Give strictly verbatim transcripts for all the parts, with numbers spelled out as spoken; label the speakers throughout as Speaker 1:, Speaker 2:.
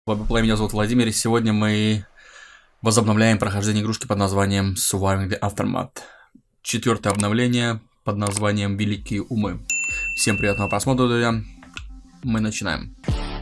Speaker 1: Лобби, меня зовут Владимир, и сегодня мы возобновляем прохождение игрушки под названием Surviving the Aftermath. Четвертое обновление под названием Великие умы. Всем приятного просмотра, друзья. Мы начинаем.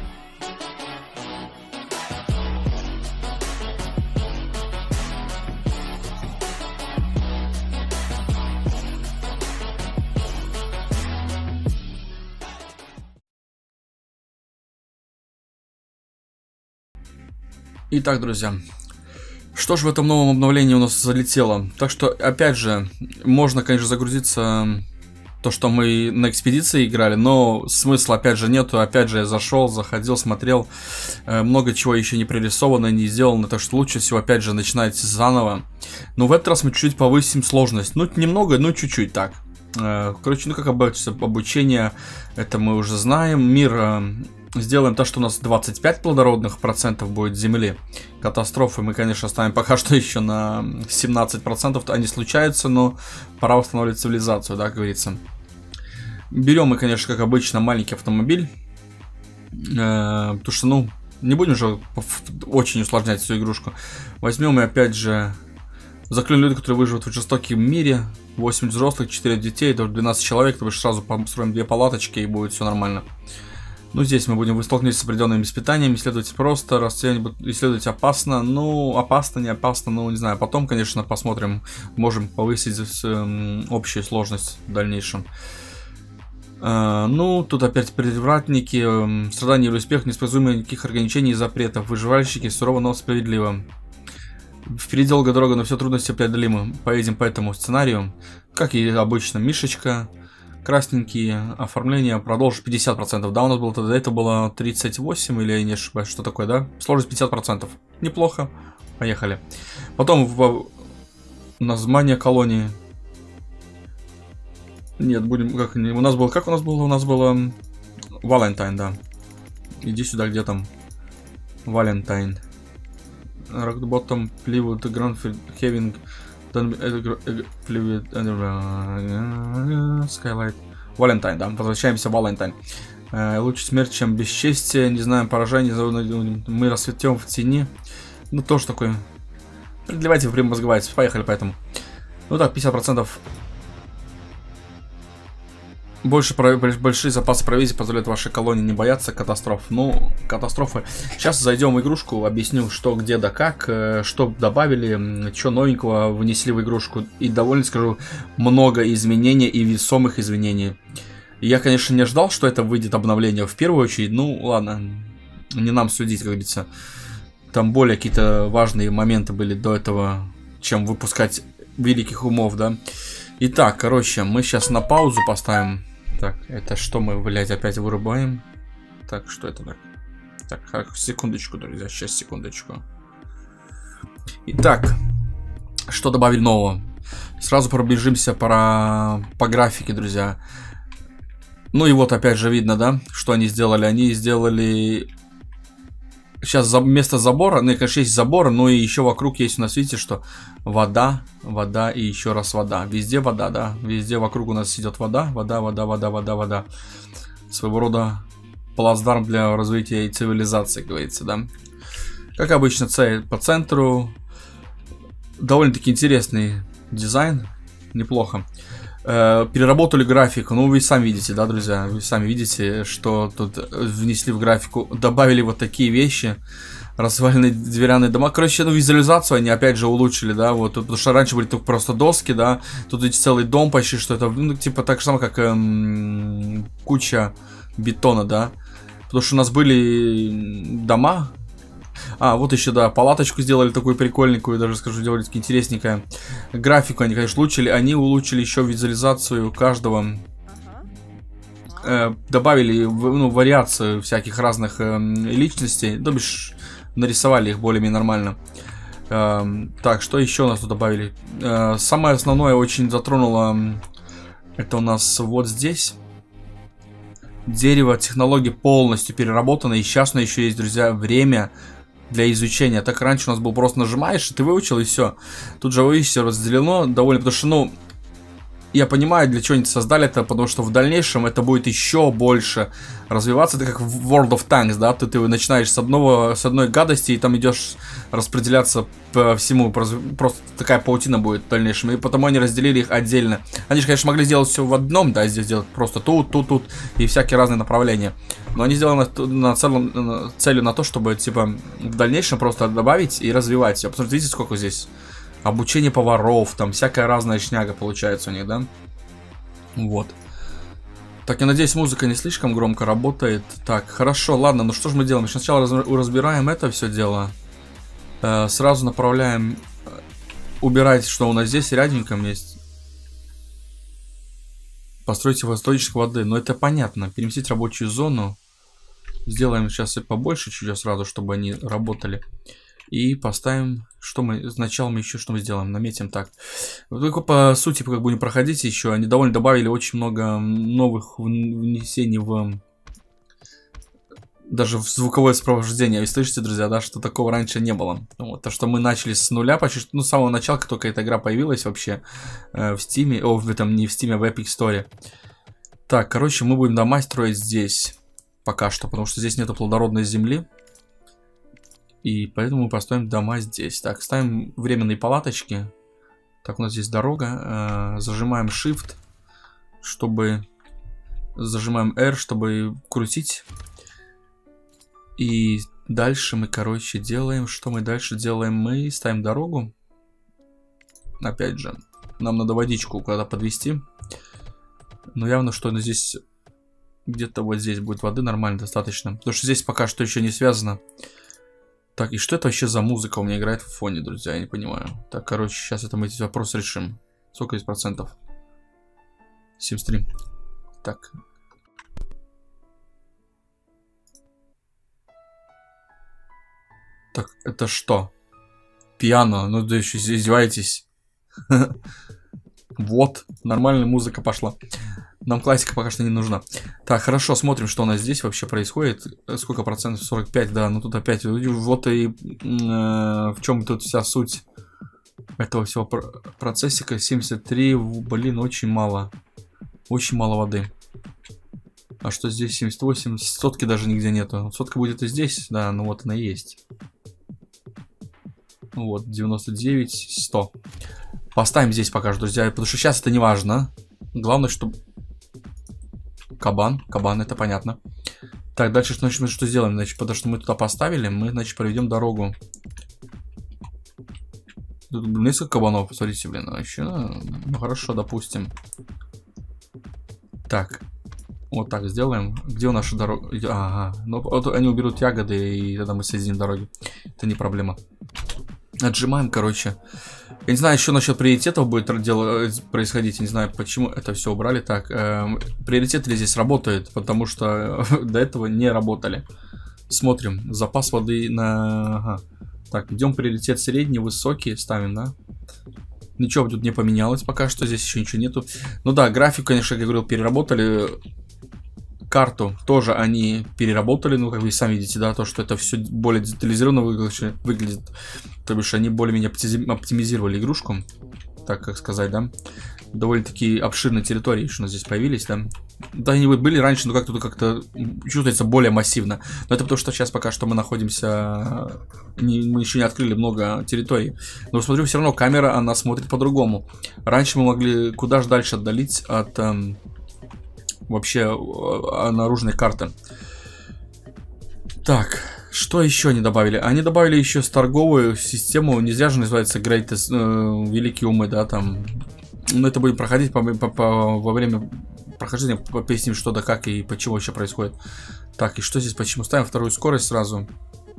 Speaker 1: Итак, друзья, что же в этом новом обновлении у нас залетело? Так что, опять же, можно, конечно, загрузиться то, что мы на экспедиции играли, но смысла, опять же, нету. Опять же, я зашел, заходил, смотрел, много чего еще не прорисовано, не сделано, так что лучше всего, опять же, начинать заново. Но в этот раз мы чуть-чуть повысим сложность. Ну, немного, ну, чуть-чуть так. Короче, ну, как обучение, это мы уже знаем. Мир... Сделаем то, что у нас двадцать пять плодородных процентов будет земли. Катастрофы мы, конечно, оставим пока что еще на семнадцать процентов. Они случаются, но пора восстанавливать цивилизацию, да, как говорится. Берем мы, конечно, как обычно, маленький автомобиль. Э, потому что, ну, не будем же очень усложнять всю игрушку. Возьмем и, опять же, заклюем люди, которые выживут в жестоком мире. восемь взрослых, четыре детей, это двенадцать человек. То есть сразу построим две палаточки, и будет все нормально. Ну, здесь мы будем столкнуться с определенными испытаниями, исследовать просто, исследовать опасно, ну, опасно, не опасно, ну, не знаю, потом, конечно, посмотрим, можем повысить э, общую сложность в дальнейшем. Э, ну, тут опять привратники, э, страдания или успех, неспоследуемые никаких ограничений и запретов, выживальщики, сурово, но справедливо. Впереди долгая дорога, но все трудности преодолимы, поедем по этому сценарию, как и обычно, Мишечка. Красненькие оформления, продолжим пятьдесят процентов. Да, у нас было тогда, это было тридцать восемь, или я не ошибаюсь, что такое, да? Сложность пятьдесят процентов. Неплохо. Поехали. Потом в... название колонии. Нет, будем... Как, у нас было... Как у нас было? У нас было... Валентайн, да. Иди сюда, где там? Валентайн. Рокботом, Пливуд, Грандфилд, Хевинг... Skylight. Валентайн, да. Возвращаемся в Валентайн. Э, лучше смерть, чем бесчестие. Не знаем поражение. Мы расцветем в тени. Ну, тоже такой. Продлевайте, время мозговать. Поехали поэтому. Ну так, пятьдесят процентов. Больше большие запасы провизии позволяют вашей колонии не бояться катастроф. Ну, катастрофы. Сейчас зайдем в игрушку, объясню, что, где, да как, что добавили, что новенького внесли в игрушку. И довольно скажу, много изменений и весомых изменений. Я, конечно, не ждал, что это выйдет обновление в первую очередь. Ну, ладно, не нам судить, как говорится. Там более какие-то важные моменты были до этого, чем выпускать великих умов, да. Итак, короче, мы сейчас на паузу поставим. Так, это что мы, блядь, опять вырубаем? Так, что это так? Так, секундочку, друзья, сейчас, секундочку. Итак, что добавили нового? Сразу пробежимся по, по графике, друзья. Ну и вот, опять же, видно, да, что они сделали? Они сделали... Сейчас вместо забора, ну, конечно, есть забор, но и еще вокруг есть у нас, видите, что вода, вода и еще раз вода. Везде вода, да, везде вокруг у нас идет вода, вода, вода, вода, вода, вода. Своего рода плацдарм для развития и цивилизации, говорится, да. Как обычно, цель по центру. Довольно-таки интересный дизайн, неплохо. Переработали графику, ну вы сами видите, да, друзья, вы сами видите, что тут внесли в графику, добавили вот такие вещи, разваленные деревянные дома, короче, ну визуализацию они опять же улучшили, да, вот, потому что раньше были только просто доски, да, тут ведь целый дом почти, что это, ну, типа так же самое, как эм, куча бетона, да, потому что у нас были дома. А, вот еще, да, палаточку сделали такую прикольненькую, даже скажу, делали таки интересненькая. Графику они, конечно, улучшили. Они улучшили еще визуализацию каждого. Э, добавили, ну, вариацию всяких разных э, личностей. То бишь, нарисовали их более-менее нормально. Э, так, что еще у нас тут добавили? Э, самое основное очень затронуло. Это у нас вот здесь. Дерево, технологии полностью переработаны. И сейчас у нас еще есть, друзья, время для изучения. Так раньше у нас был просто нажимаешь, и ты выучил, и все. Тут же, вы видите, разделено довольно, потому что, ну, Я понимаю, для чего они создали это, потому что в дальнейшем это будет еще больше развиваться. Это как в World of Tanks, да, ты, ты начинаешь с, одного, с одной гадости, и там идешь распределяться по всему. Просто такая паутина будет в дальнейшем. И потому они разделили их отдельно. Они же, конечно, могли сделать все в одном, да, здесь сделать просто тут, тут, тут, и всякие разные направления. Но они сделаны на целом, на, целью на то, чтобы, типа, в дальнейшем просто добавить и развивать. А посмотрите, сколько здесь обучение поваров, там всякая разная шняга получается у них, да? Вот. Так, я надеюсь, музыка не слишком громко работает. Так, хорошо, ладно, ну что же мы делаем? Сначала раз, разбираем это все дело. Э, сразу направляем... Убирать, что у нас здесь ряденьком есть. Постройте источник воды. Ну, это понятно. Переместить рабочую зону. Сделаем сейчас и побольше чуть-чуть сразу, чтобы они работали. И поставим, что мы, сначала мы еще что мы сделаем, наметим так. Только по сути, как будем проходить еще, они довольно добавили очень много новых внесений в, даже в звуковое сопровождение. Вы слышите, друзья, да, что такого раньше не было. Вот, то, что мы начали с нуля, почти, ну, с самого начала, как только эта игра появилась вообще э, в Steam, о, в этом, не в Steam, а в Epic Store. Так, короче, мы будем дома строить здесь пока что, потому что здесь нету плодородной земли. И поэтому мы построим дома здесь. Так, ставим временные палаточки. Так, у нас здесь дорога. Э, зажимаем Shift, чтобы... Зажимаем R, чтобы крутить. И дальше мы, короче, делаем... Что мы дальше делаем? Мы ставим дорогу. Опять же, нам надо водичку куда-то подвести. Но явно, что здесь... Где-то вот здесь будет воды нормально, достаточно. Потому что здесь пока что еще не связано. Так, и что это вообще за музыка у меня играет в фоне, друзья? Я не понимаю. Так, короче, сейчас это мы эти вопросы решим. Сколько здесь процентов? семьдесят три. Так. Так, это что? Пиано. Ну, да еще издеваетесь. Вот, нормальная музыка пошла. Нам классика пока что не нужна. Так, хорошо, смотрим, что у нас здесь вообще происходит. Сколько процентов? сорок пять, да, ну тут опять. Вот и э, в чем тут вся суть этого всего процессика. семьдесят три, блин, очень мало. Очень мало воды. А что здесь? семьдесят восемь, сотки даже нигде нету. Сотка будет и здесь, да, ну вот она и есть. Вот, девяносто девять, сто. Поставим здесь пока что, друзья, потому что сейчас это не важно. Главное, чтобы... Кабан, кабан, это понятно. Так, дальше значит, мы что сделаем? Значит, потому что мы туда поставили, мы, значит, проведем дорогу. Тут несколько кабанов, посмотрите, блин, вообще, ну, хорошо, допустим. Так, вот так сделаем. Где у наша дорога? Ага, ну, вот они уберут ягоды, и тогда мы соединим дороги. Это не проблема. Отжимаем, короче. Я не знаю, еще насчет приоритетов будет дело происходить. Я не знаю, почему это все убрали. Так, э, приоритеты ли здесь работают? Потому что до этого не работали. Смотрим. Запас воды на... Ага. Так, идем приоритет средний, высокий. Ставим, да? Ничего тут не поменялось пока что. Здесь еще ничего нету. Ну да, график, конечно, как я говорил, переработали. Карту тоже они переработали, ну, как вы сами видите, да, то, что это все более детализированно выглядит, выглядит. То бишь, они более-менее оптимизировали игрушку, так как сказать, да. Довольно-таки обширные территории еще у нас здесь появились, да. Да, они были раньше, но как-то как-то чувствуется более массивно. Но это потому, что сейчас пока что мы находимся... Не, мы еще не открыли много территорий. Но, смотрю, все равно камера, она смотрит по-другому. Раньше мы могли куда же дальше отдалить от... Эм, вообще наружной карты. Так, что еще они добавили? Они добавили еще торговую систему. Не зря же называется Greatest, э, великие умы, да, там. Но это будем проходить по, по, по, во время прохождения. Поясним, что да как и почему вообще происходит. Так, и что здесь, почему? Ставим вторую скорость сразу.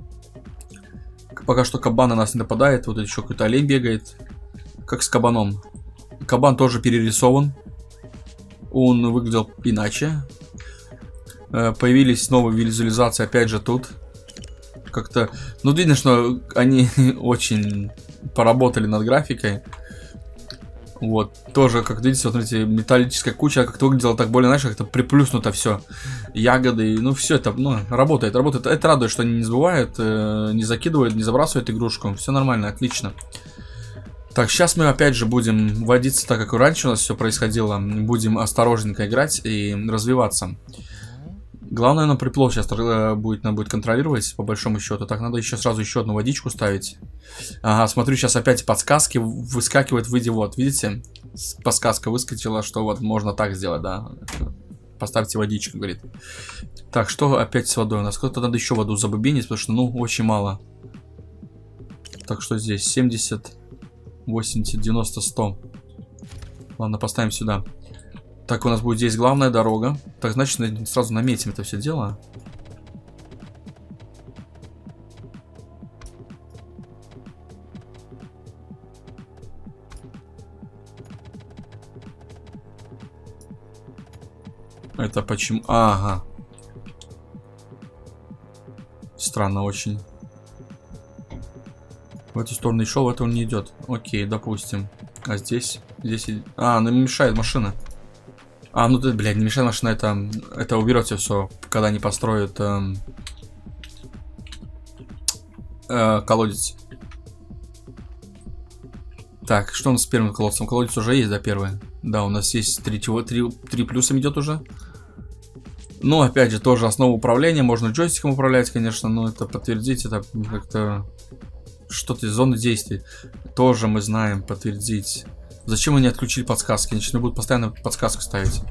Speaker 1: Пока что кабан на нас не нападает. Вот еще какой-то олень бегает. Как с кабаном. Кабан тоже перерисован. Он выглядел иначе. Появились новые визуализации, опять же, тут. Как-то... Ну, видно, что они очень поработали над графикой. Вот. Тоже, как видите, вот, смотрите, металлическая куча как-то выглядела так более, знаешь, как-то приплюснуто все. Ягоды, ну, все это, ну, работает, работает. Это радует, что они не забывают, э, не закидывают, не забрасывают игрушку. Все нормально, отлично. Так, сейчас мы опять же будем водиться, так как и раньше у нас все происходило. Будем осторожненько играть и развиваться. Главное, на приплод сейчас будет, надо будет контролировать, по большому счету. Так, надо еще сразу еще одну водичку ставить. Ага, смотрю, сейчас опять подсказки выскакивают в виде, вот, видите? Подсказка выскочила, что вот можно так сделать, да. Поставьте водичку, говорит. Так, что опять с водой? У нас кто-то надо еще воду забубенить, потому что, ну, очень мало. Так, что здесь? семьдесят, восемьдесят, девяносто, сто. Ладно, поставим сюда. Так, у нас будет здесь главная дорога. Так, значит, сразу наметим это все дело. Это почему? Ага. Странно очень. В эту сторону и шел, в эту он не идет. Окей, допустим. А здесь? Здесь... А, ну мешает машина. А, ну ты, блядь, не мешает машина, это... Это уберется все, когда они построят... Э, э, колодец. Так, что у нас с первым колодцем? Колодец уже есть, да, первый? Да, у нас есть три, три, три плюсом идет уже. Ну, опять же, тоже основа управления. Можно джойстиком управлять, конечно, но это подтвердить, это как-то... Что-то из зоны действий. Тоже мы знаем, подтвердить. Зачем они отключили подсказки? Они будут постоянно подсказку ставить.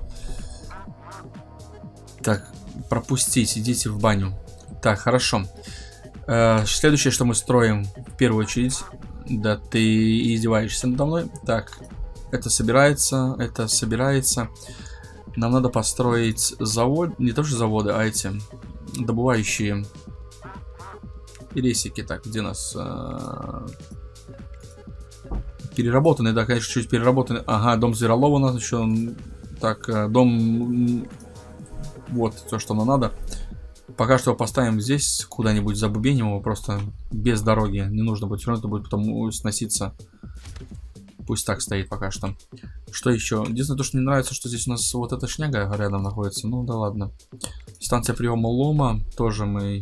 Speaker 1: Так, пропустить, идите в баню. Так, хорошо. Э, следующее, что мы строим в первую очередь. Да ты издеваешься надо мной. Так, это собирается, это собирается. Нам надо построить завод, не то что заводы, а эти добывающие ресики. Так, где нас... Э, переработанный, да, конечно, чуть переработанный. Ага, дом Зверолова у нас еще. Так, э, дом... Вот, то, что нам надо. Пока что поставим здесь, куда-нибудь забубеним его, просто без дороги. Не нужно будет, все равно это будет потом сноситься. Пусть так стоит пока что. Что еще? Единственное, то, что мне нравится, что здесь у нас вот эта шняга рядом находится. Ну да ладно. Станция приема лома. Тоже мы...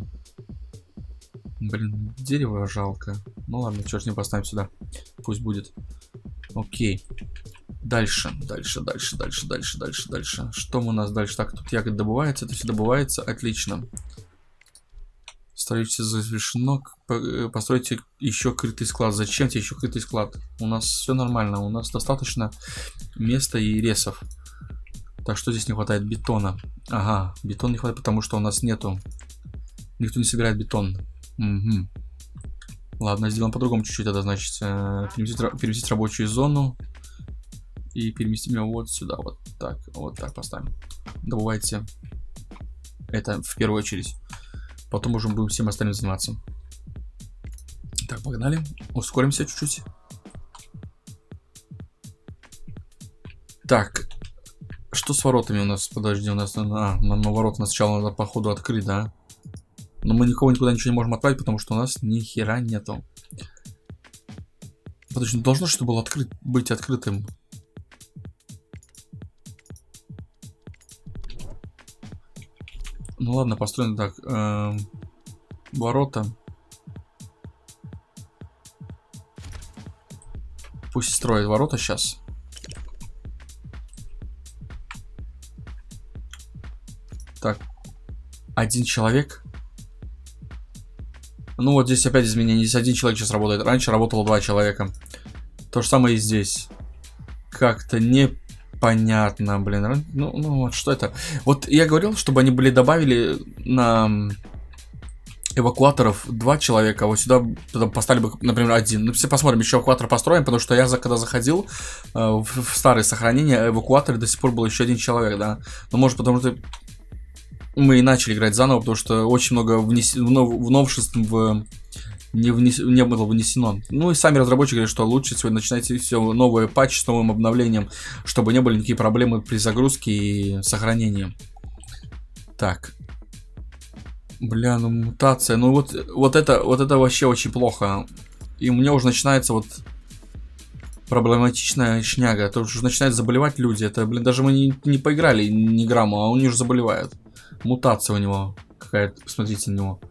Speaker 1: Блин, дерево жалко. Ну ладно, что ж не поставим сюда. Пусть будет. Окей. Дальше, дальше, дальше, дальше, дальше, дальше, дальше. Что у нас дальше? Так, тут ягод добывается. Это все добывается. Отлично. Строительство завершено. Постройте еще крытый склад. Зачем тебе еще крытый склад? У нас все нормально. У нас достаточно места и ресов. Так, что здесь не хватает? Бетона. Ага, бетон не хватает, потому что у нас нету. Никто не собирает бетон. Угу. Ладно, сделаем по-другому чуть-чуть. Это значит переместить, переместить рабочую зону. И переместим его вот сюда. Вот так. Вот так поставим. Добывайте это в первую очередь. Потом уже будем всем остальным заниматься. Так, погнали. Ускоримся чуть-чуть. Так. Что с воротами у нас? Подожди, у нас... А, нам на ворота сначала надо, походу, открыть, да? Но мы никого никуда ничего не можем отправить, потому что у нас ни хера нету. Подожди, ну должно что было открыть, быть открытым. Ну ладно, построим так. Э, ворота. Пусть строит ворота сейчас. Так. Один человек. Ну вот здесь опять изменения. Здесь один человек сейчас работает. Раньше работало два человека. То же самое и здесь. Как-то непонятно, блин. Ну, ну вот что это? Вот я говорил, чтобы они были добавили на эвакуаторов два человека. А вот сюда поставили бы, например, один. Ну, все посмотрим, еще эвакуатор построим, потому что я когда заходил э, в, в старые сохранения, эвакуаторе до сих пор был еще один человек, да. Но может потому что мы и начали играть заново, потому что очень много внес... в новшеств в... не, внес... не было внесено. Ну и сами разработчики говорят, что лучше сегодня начинайте все новые патчи с новым обновлением, чтобы не были никакие проблемы при загрузке и сохранении. Так. Бля, ну мутация. Ну вот, вот, это, вот это вообще очень плохо. И у меня уже начинается вот проблематичная шняга. То уже начинают заболевать люди. Это, блин, даже мы не, не поиграли ни грамма, а они уже заболевают. Мутация у него какая-то, посмотрите на него.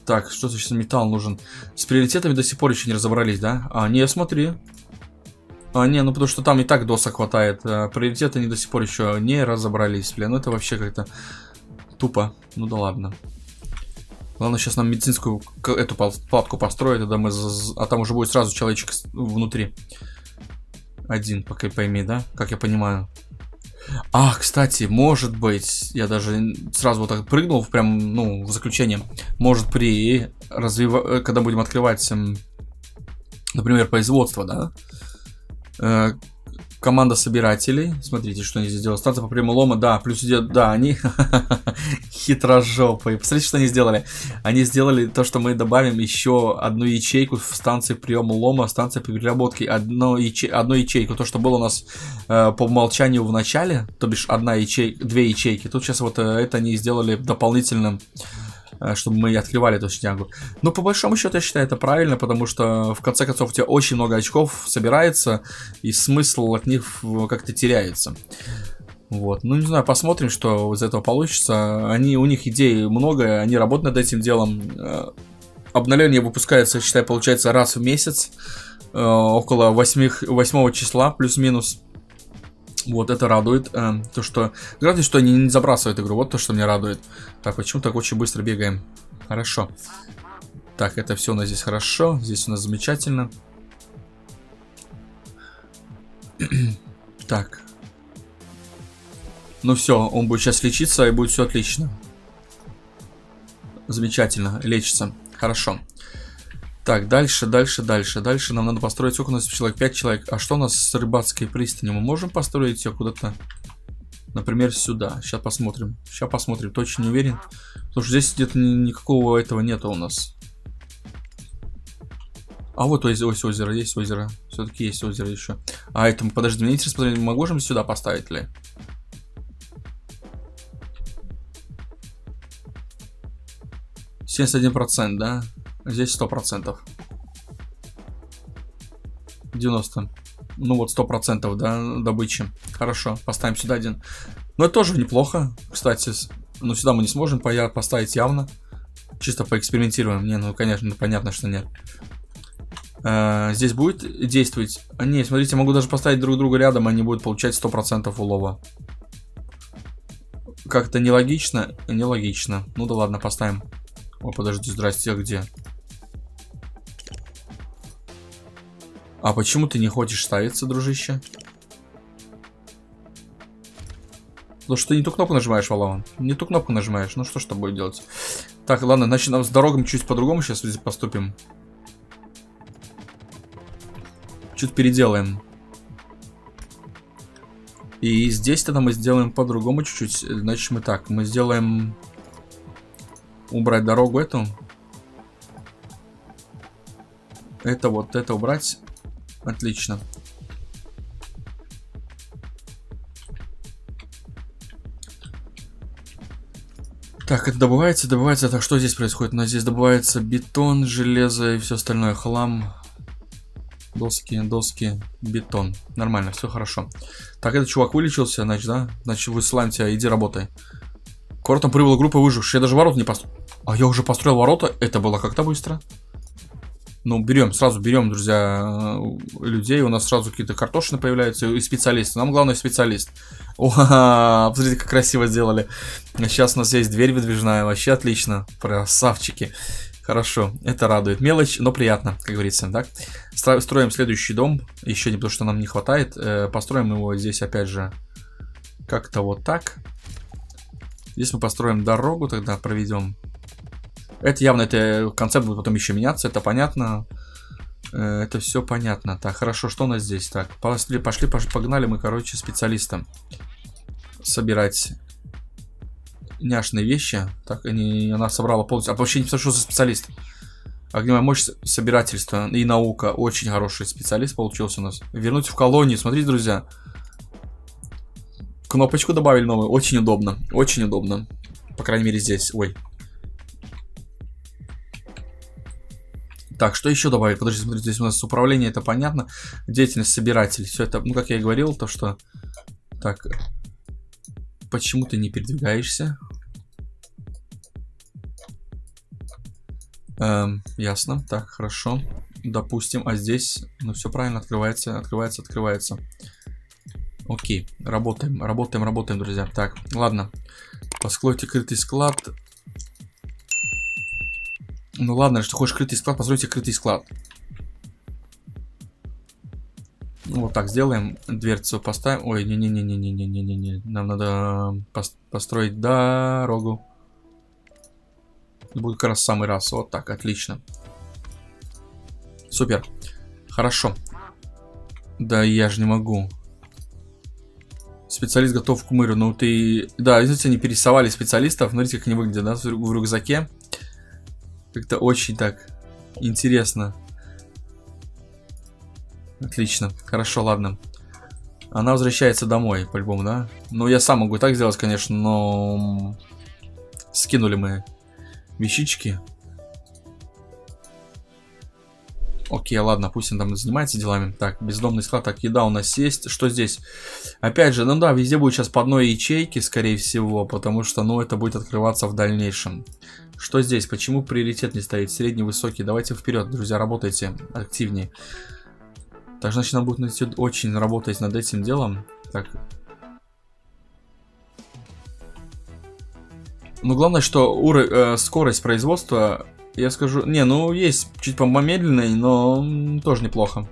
Speaker 1: Так, что значит металл нужен? С приоритетами до сих пор еще не разобрались, да? А, не, смотри. А, не, ну потому что там и так досок хватает. А, приоритеты они до сих пор еще не разобрались, блин. Ну это вообще как-то тупо. Ну да ладно. Главное сейчас нам медицинскую эту палатку построить, тогда мы... а там уже будет сразу человечек внутри. Один, пока пойми, да? Как я понимаю. А, кстати, может быть, я даже сразу вот так прыгнул, прям, ну, в заключение. Может, при развив... когда будем открывать, например, производство, да? Э, команда собирателей. Смотрите, что они здесь делают. Станция по приему лома, да, плюс идет, да, они хитрожопые. Посмотрите, что они сделали. Они сделали то, что мы добавим еще одну ячейку в станции приема лома, станция по переработке. Одну, яче... одну ячейку. То, что было у нас э, по умолчанию в начале, то бишь одна ячейка, две ячейки. Тут сейчас вот э, это они сделали дополнительным, чтобы мы открывали эту снягу. Но по большому счету я считаю это правильно, потому что в конце концов у тебя очень много очков собирается, и смысл от них как-то теряется. Вот, ну не знаю, посмотрим, что из этого получится. Они, у них идей много, они работают над этим делом. Обновление выпускается, считай, получается раз в месяц, около восьмого числа, плюс-минус. Вот, это радует. Э, то, что... Главное, что они не забрасывают игру. Вот то, что меня радует. Так, почему так очень быстро бегаем? Хорошо. Так, это все у нас здесь хорошо. Здесь у нас замечательно. Так. Ну все, он будет сейчас лечиться, и будет все отлично. Замечательно, лечится. Хорошо. Так, дальше, дальше, дальше. Дальше нам надо построить, сколько у нас человек? пять человек. А что у нас с рыбацкой пристанью? Мы можем построить ее куда-то, например, сюда. Сейчас посмотрим. Сейчас посмотрим, точно не уверен. Потому что здесь где-то никакого этого нету у нас. А вот ось, ось озера, есть озеро. Все-таки есть озеро еще. А это, подожди, мне интересно, мы можем сюда поставить ли? семьдесят один процент, да? Здесь сто процентов. девяносто. Ну вот сто процентов, да, добычи. Хорошо, поставим сюда один. Но это тоже неплохо, кстати. Но сюда мы не сможем поставить явно. Чисто поэкспериментируем. Не, ну конечно, понятно, что нет. А, здесь будет действовать. А, не, смотрите, могу даже поставить друг друга рядом, они будут получать сто процентов улова. Как-то нелогично? Нелогично. Ну да ладно, поставим. О, подожди, здрасте, а где? А почему ты не хочешь ставиться, дружище? Потому что ты не ту кнопку нажимаешь, Валаван. Не ту кнопку нажимаешь. Ну что ж будет делать? Так, ладно, значит, нам с дорогами чуть по-другому сейчас поступим. Чуть переделаем. И здесь тогда мы сделаем по-другому чуть-чуть. Значит, мы так, мы сделаем... Убрать дорогу эту. Это вот, это убрать. Отлично. Так, это добывается, добывается. Так, что здесь происходит? У нас здесь добывается бетон, железо и все остальное. Хлам. Доски, доски, бетон. Нормально, все хорошо. Так, этот чувак вылечился, значит, да? Значит, высылаем тебя, иди работай. К воротам прибыла группа выживших. Я даже ворот не построил. А я уже построил ворота. Это было как-то быстро. Ну, берем, сразу берем, друзья, людей. У нас сразу какие-то картошины появляются и специалисты. Нам главное специалист. О, посмотрите, как красиво сделали. Сейчас у нас есть дверь выдвижная. Вообще отлично. Красавчики. Хорошо, это радует. Мелочь, но приятно, как говорится, так? Строим следующий дом. Еще не потому, что нам не хватает. Построим его здесь, опять же, как-то вот так. Здесь мы построим дорогу, тогда проведем. Это явно, это концепт будет потом еще меняться, это понятно. Это все понятно. Так, хорошо, что у нас здесь? Так, пошли, пошли, пошли погнали мы, короче, специалистам собирать няшные вещи. Так, они, она собрала полностью. А вообще не знаю, что за специалист. Огневая мощь, собирательство и наука. Очень хороший специалист получился у нас. Вернуть в колонию. Смотрите, друзья. Кнопочку добавили новую. Очень удобно. Очень удобно. По крайней мере здесь. Ой. Так, что еще добавить? Подожди, смотрите, здесь у нас управление, это понятно. Деятельность собиратель. Все это, ну, как я и говорил, то что... Так. Почему ты не передвигаешься? Эм, ясно. Так, хорошо. Допустим, а здесь, ну все правильно, открывается, открывается, открывается. Окей, работаем, работаем, работаем, друзья. Так, ладно. Постройте крытый склад. Ну ладно, что хочешь крытый склад, постройте крытый склад. Ну, вот так сделаем. Дверцу поставим. Ой, не-не-не-не-не-не-не-не. Нам надо построить дорогу. Будет как раз самый раз. Вот так, отлично. Супер. Хорошо. Да, я же не могу. Специалист готов к мыру. Ну ты... Да, видите, они перерисовали специалистов. Смотрите, как они выглядят, да, в рюкзаке. Как-то очень так интересно. Отлично. Хорошо, ладно. Она возвращается домой, по-любому, да? Ну, я сам могу так сделать, конечно, но... Скинули мы вещички. Окей, ладно, пусть он там занимается делами. Так, бездомный склад. Так, еда у нас есть. Что здесь? Опять же, ну да, везде будет сейчас по одной ячейке, скорее всего, потому что, ну, это будет открываться в дальнейшем. Что здесь? Почему приоритет не стоит? Средний, высокий. Давайте вперед, друзья, работайте активнее. Так, значит, нам будет очень работать над этим делом. Так. Ну, главное, что уровень, э, скорость производства... Я скажу, не, ну есть чуть помедленный, но тоже неплохо.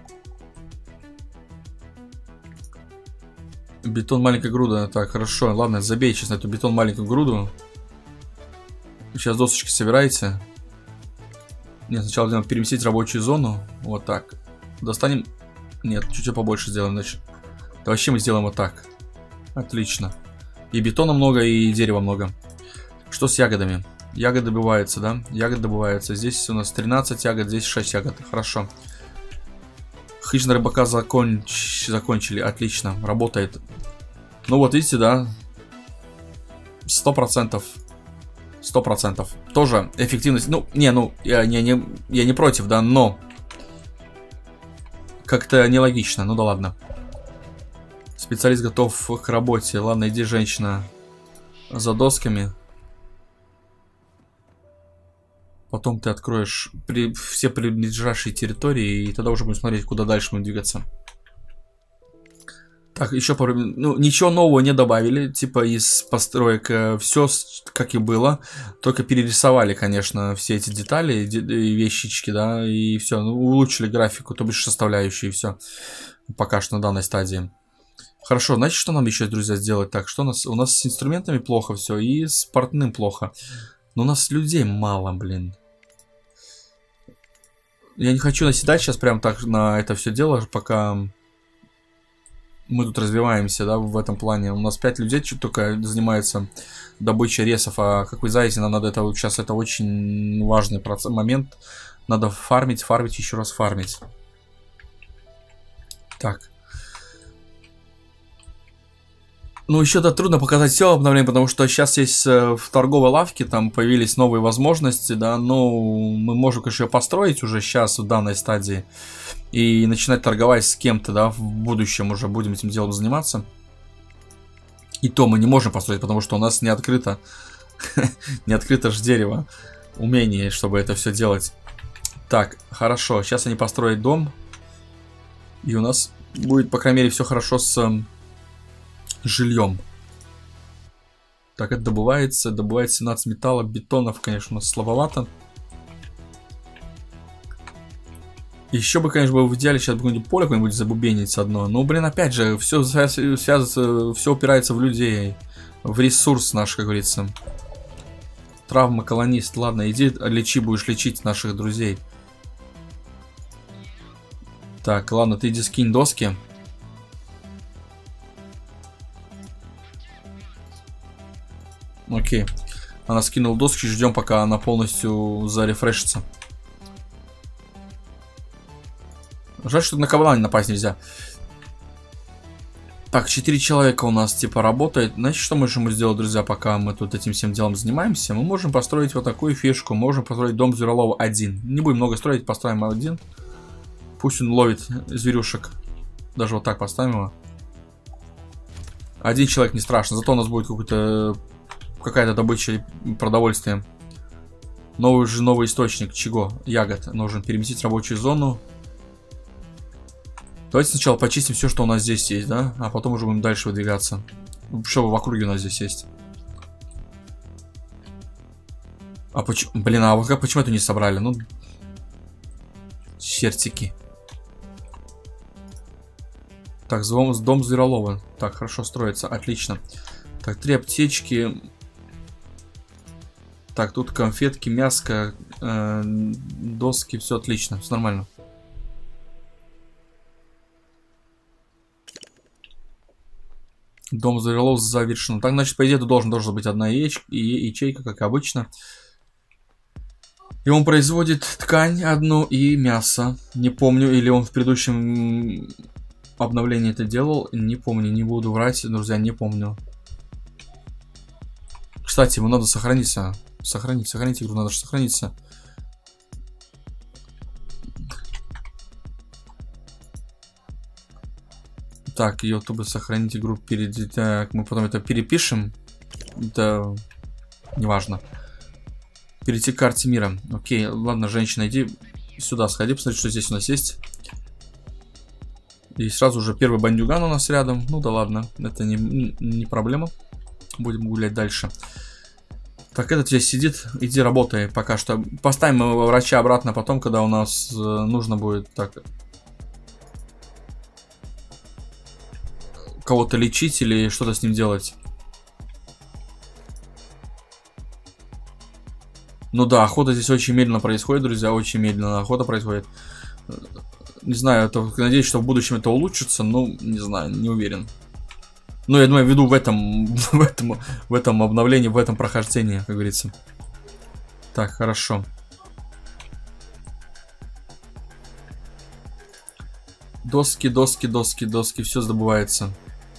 Speaker 1: Бетон маленькая груда. Так, хорошо, ладно, забей сейчас на эту бетон маленькую груду. Сейчас досочки собирайте. Нет, сначала надо переместить рабочую зону. Вот так. Достанем. Нет, чуть-чуть побольше сделаем, значит. Да вообще мы сделаем вот так. Отлично. И бетона много, и дерева много. Что с ягодами? Ягоды добываются, да? Ягоды добываются. Здесь у нас тринадцать ягод, здесь шесть ягод. Хорошо. Хищная рыбака законч... закончили. Отлично. Работает. Ну вот, видите, да? Сто процентов. Сто процентов. Тоже эффективность. Ну, не, ну, я не, не, я не против, да, но... Как-то нелогично. Ну да ладно. Специалист готов к работе. Ладно, иди, женщина, за досками. Потом ты откроешь при, все ближайшие территории, и тогда уже будем смотреть, куда дальше будем двигаться. Так, еще пару минут. Ну, ничего нового не добавили, типа из построек. Э, все как и было, только перерисовали, конечно, все эти детали, де вещички, да, и все. Ну, улучшили графику, то бишь составляющие, и все. Пока что на данной стадии. Хорошо, значит, что нам еще, друзья, сделать? Так, что у нас? У нас с инструментами плохо все, и с портным плохо. Но у нас людей мало, блин. Я не хочу наседать сейчас прям так на это все дело, пока мы тут развиваемся, да, в этом плане. У нас пять людей чуть только занимаются добычей ресов, а как вы знаете, нам надо это вот сейчас, это очень важный процесс, момент. Надо фармить, фармить, еще раз фармить. Так. Ну, еще да, трудно показать все обновление, потому что сейчас есть э, в торговой лавке, там появились новые возможности, да, но мы можем, конечно, ее построить уже сейчас, в данной стадии, и начинать торговать с кем-то, да, в будущем уже будем этим делом заниматься. И то мы не можем построить, потому что у нас не открыто, не открыто же дерево, умение, чтобы это все делать. Так, хорошо, сейчас они построят дом, и у нас будет, по крайней мере, все хорошо с... жильем. Так, это добывается. Добывается семнадцать металла. Бетонов, конечно, у нас слабовато. Еще бы, конечно, было в идеале сейчас какое-нибудь поле какое-нибудь забубенить одно. Но, блин, опять же, все связывается, все упирается в людей. В ресурс наш, как говорится. Травма, колонист. Ладно, иди лечи, будешь лечить наших друзей. Так, ладно, ты иди скинь доски. Окей. Она скинула доски, ждем, пока она полностью зарефрешится. Жаль, что на кабана напасть нельзя. Так, четыре человека у нас типа работает. Значит, что мы можем сделать, друзья, пока мы тут этим всем делом занимаемся? Мы можем построить вот такую фишку. Можем построить дом Зверолова один. Не будем много строить, поставим один. Пусть он ловит зверюшек. Даже вот так поставим его. Один человек не страшно. Зато у нас будет какой-то... какая-то добыча продовольствия. Новый же новый источник. Чего? Ягод. Нужен переместить рабочую зону. Давайте сначала почистим все, что у нас здесь есть, да? А потом уже будем дальше выдвигаться. Что в округе у нас здесь есть? А почему... Блин, а вот как, почему это не собрали? Ну... Чертики. Так, дом, дом Зверолова. Так, хорошо строится. Отлично. Так, три аптечки. Так, тут конфетки, мяско, э, доски. Все отлично, все нормально. Дом Зверолов завершен. Так, значит, по идее, это должен, должна быть одна ячейка, ячейка, как обычно. И он производит ткань одну и мясо. Не помню, или он в предыдущем обновлении это делал. Не помню, не буду врать, друзья, не помню. Кстати, ему надо сохраниться. Сохранить, сохранить игру, надо же сохраниться. Так, YouTube сохранить игру перед... Так, мы потом это перепишем. Это неважно. Перейти к карте мира. Окей, ладно, женщина, иди сюда, сходи, посмотри, что здесь у нас есть. И сразу же первый бандюган у нас рядом. Ну да ладно, это не, не проблема. Будем гулять дальше. Так, этот здесь сидит, иди работай пока что. Поставим врача обратно потом, когда у нас э, нужно будет так кого-то лечить или что-то с ним делать. Ну да, охота здесь очень медленно происходит, друзья, очень медленно охота происходит. Не знаю, это, надеюсь, что в будущем это улучшится, но не знаю, не уверен. Ну, я думаю, ввиду в этом, в этом, в этом обновлении, в этом прохождении, как говорится. Так, хорошо. Доски, доски, доски, доски, все сдобывается.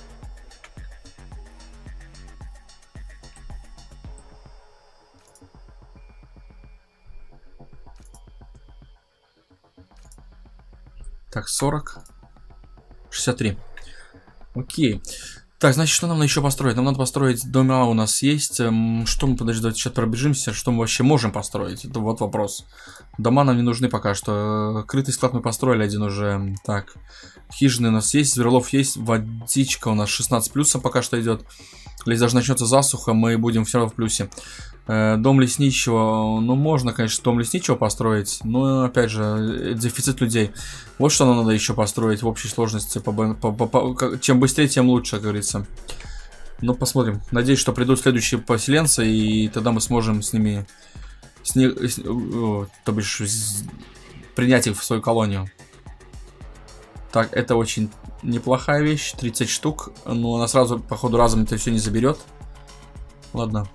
Speaker 1: Так, сорок. шестьдесят три. Окей. Так, значит, что нам еще построить? Нам надо построить дома у нас есть. Что мы, подожди, давайте сейчас пробежимся. Что мы вообще можем построить? Это вот вопрос. Дома нам не нужны пока что. Крытый склад мы построили один уже. Так, хижины у нас есть, Зверолов есть. Водичка у нас шестнадцать плюсом пока что идет. Если даже начнется засуха, мы будем все равно в плюсе. Дом лесничего, ну можно, конечно, дом лесничего построить, но опять же дефицит людей. Вот что нам надо еще построить в общей сложности. По, по, по, по, чем быстрее, тем лучше, как говорится. Ну посмотрим. Надеюсь, что придут следующие поселенцы, и тогда мы сможем с ними, с не, с, о, то бишь, с, принять их в свою колонию. Так, это очень неплохая вещь, тридцать штук, но она сразу по ходу разом это все не заберет. Ладно.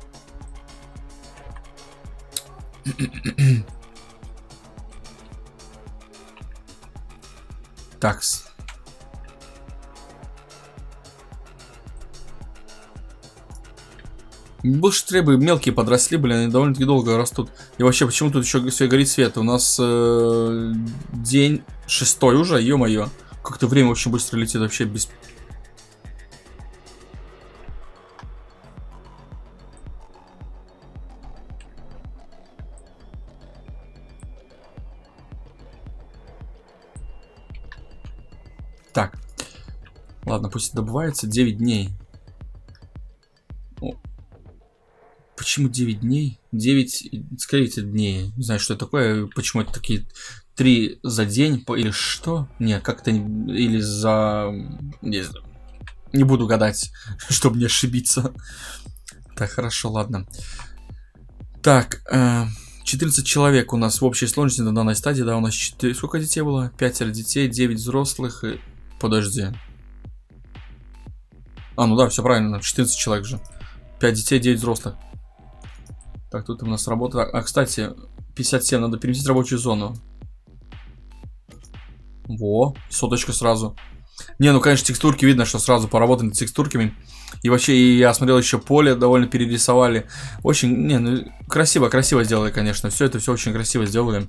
Speaker 1: Такс. Больше требы мелкие подросли, блин, они довольно-таки долго растут. И вообще, почему тут еще все горит свет? У нас э, день шестой уже, ё-моё. Как-то время очень быстро летит, вообще без... Так. Ладно, пусть добывается. девять дней. О. Почему девять дней? девять, скорее дней. Не знаю, что это такое. Почему это такие три за день? Или что? Не, как-то... Или за... Не, не буду гадать, чтобы не ошибиться. Так, хорошо, ладно. Так, четырнадцать человек у нас в общей сложности на данной стадии. Да, у нас четыре... Сколько детей было? пятеро детей, девять взрослых. И... Подожди. А, ну да, все правильно. четырнадцать человек же. пять детей, девять взрослых. Так, тут у нас работа. А, кстати, пятьдесят семь. Надо переместить рабочую зону. Во, соточка сразу. Не, ну, конечно, текстурки видно, что сразу поработали с текстурками. И вообще, и я смотрел, еще поле довольно перерисовали. Очень, не, ну, красиво, красиво сделали, конечно. Все это все очень красиво сделали.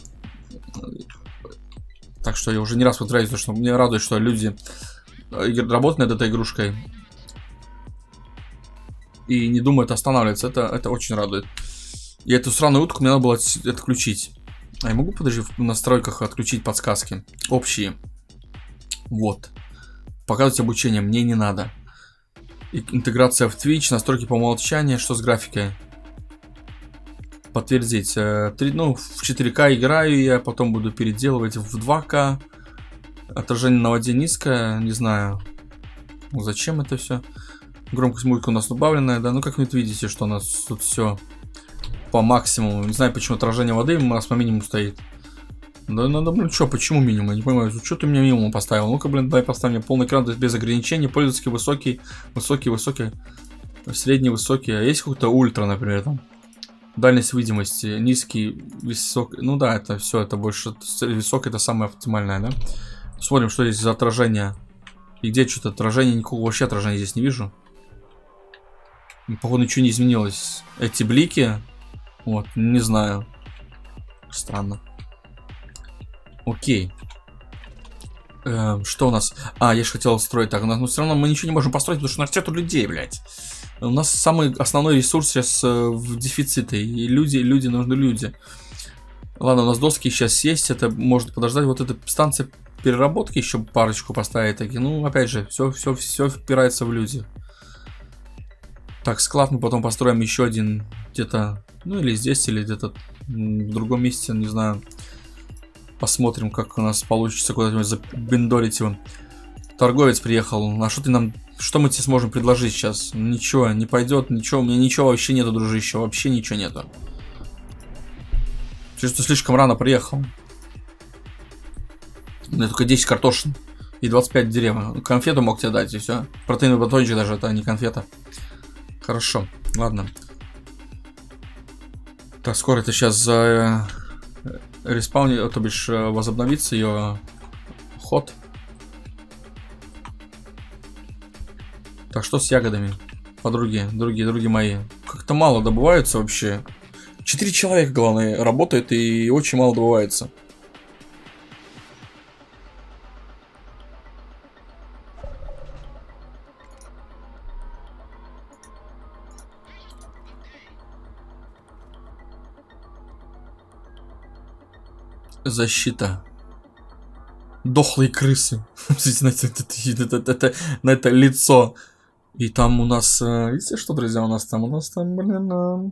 Speaker 1: Так что я уже не раз повторяюсь, что мне радует, что люди работают над этой игрушкой и не думают останавливаться. Это, это очень радует. И эту сраную утку мне надо было отключить. А я могу, подожди, в настройках отключить подсказки? Общие. Вот. Показывать обучение мне не надо. И интеграция в Twitch, настройки по умолчанию. Что с графикой? Подтвердить. Ну, в четыре ка играю я, потом буду переделывать в два ка. Отражение на воде низкое, не знаю. Зачем это все? Громкость музыки у нас добавленная, да. Ну, как вы видите, что у нас тут все по максимуму. Не знаю, почему отражение воды у нас по минимуму стоит. Да, надо, блин, что, почему минимум? Я не понимаю, что ты мне минимум поставил? Ну-ка, блин, дай поставь мне полный экран, то есть без ограничений, пользовательский, высокий, высокий, высокий, средний, высокий. А есть какой-то ультра, например, там? Дальность видимости, низкий, высокий. Ну да, это все, это больше, высокий, это самое оптимальное, да? Смотрим, что здесь за отражение. И где что-то отражение, никакого вообще отражения здесь не вижу. Походу, ничего не изменилось. Эти блики, вот, не знаю. Странно. Окей. Эм, что у нас? А, я же хотел строить так. Но все равно мы ничего не можем построить, потому что у нас нету людей, блядь. У нас самый основной ресурс сейчас э, в дефиците. И люди, люди, нужны люди. Ладно, у нас доски сейчас есть. Это может подождать. Вот эта станция переработки еще парочку поставить. Такие. Ну, опять же, все, все, все впирается в люди. Так, склад мы потом построим еще один где-то. Ну, или здесь, или где-то в другом месте, не знаю. Посмотрим, как у нас получится куда-нибудь забендорить его. Торговец приехал. На что ты нам... Что мы тебе сможем предложить сейчас? Ничего, не пойдет, ничего. У меня ничего вообще нету, дружище. Вообще ничего нету. Чуть что слишком рано приехал. У меня только десять картошин. И двадцать пять деревьев. Конфету мог тебе дать, и все. Протеиновый батончик даже, это не конфета. Хорошо, ладно. Так, скоро это сейчас за... респаунит, то бишь возобновится ее ход. Так, что с ягодами? Подруги, другие, другие мои. Как-то мало добываются вообще. Четыре человека, главное, работает и очень мало добывается. Защита. Дохлые крысы. на, это, это, это, на это лицо. И там у нас... Видите, что, друзья, у нас там? У нас там, блин...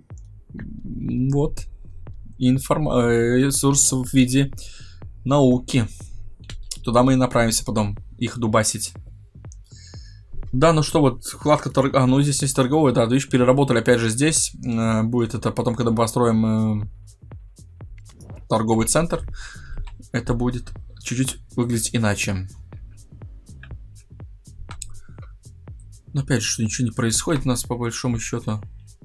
Speaker 1: Вот. Информ... Ресурс в виде науки. Туда мы и направимся потом. Их дубасить. Да, ну что, вот вкладка торг... А, ну здесь есть торговая, да. Видишь, переработали опять же здесь. Будет это потом, когда построим... торговый центр, это будет чуть-чуть выглядеть иначе. Но опять же, что ничего не происходит у нас по большому счету.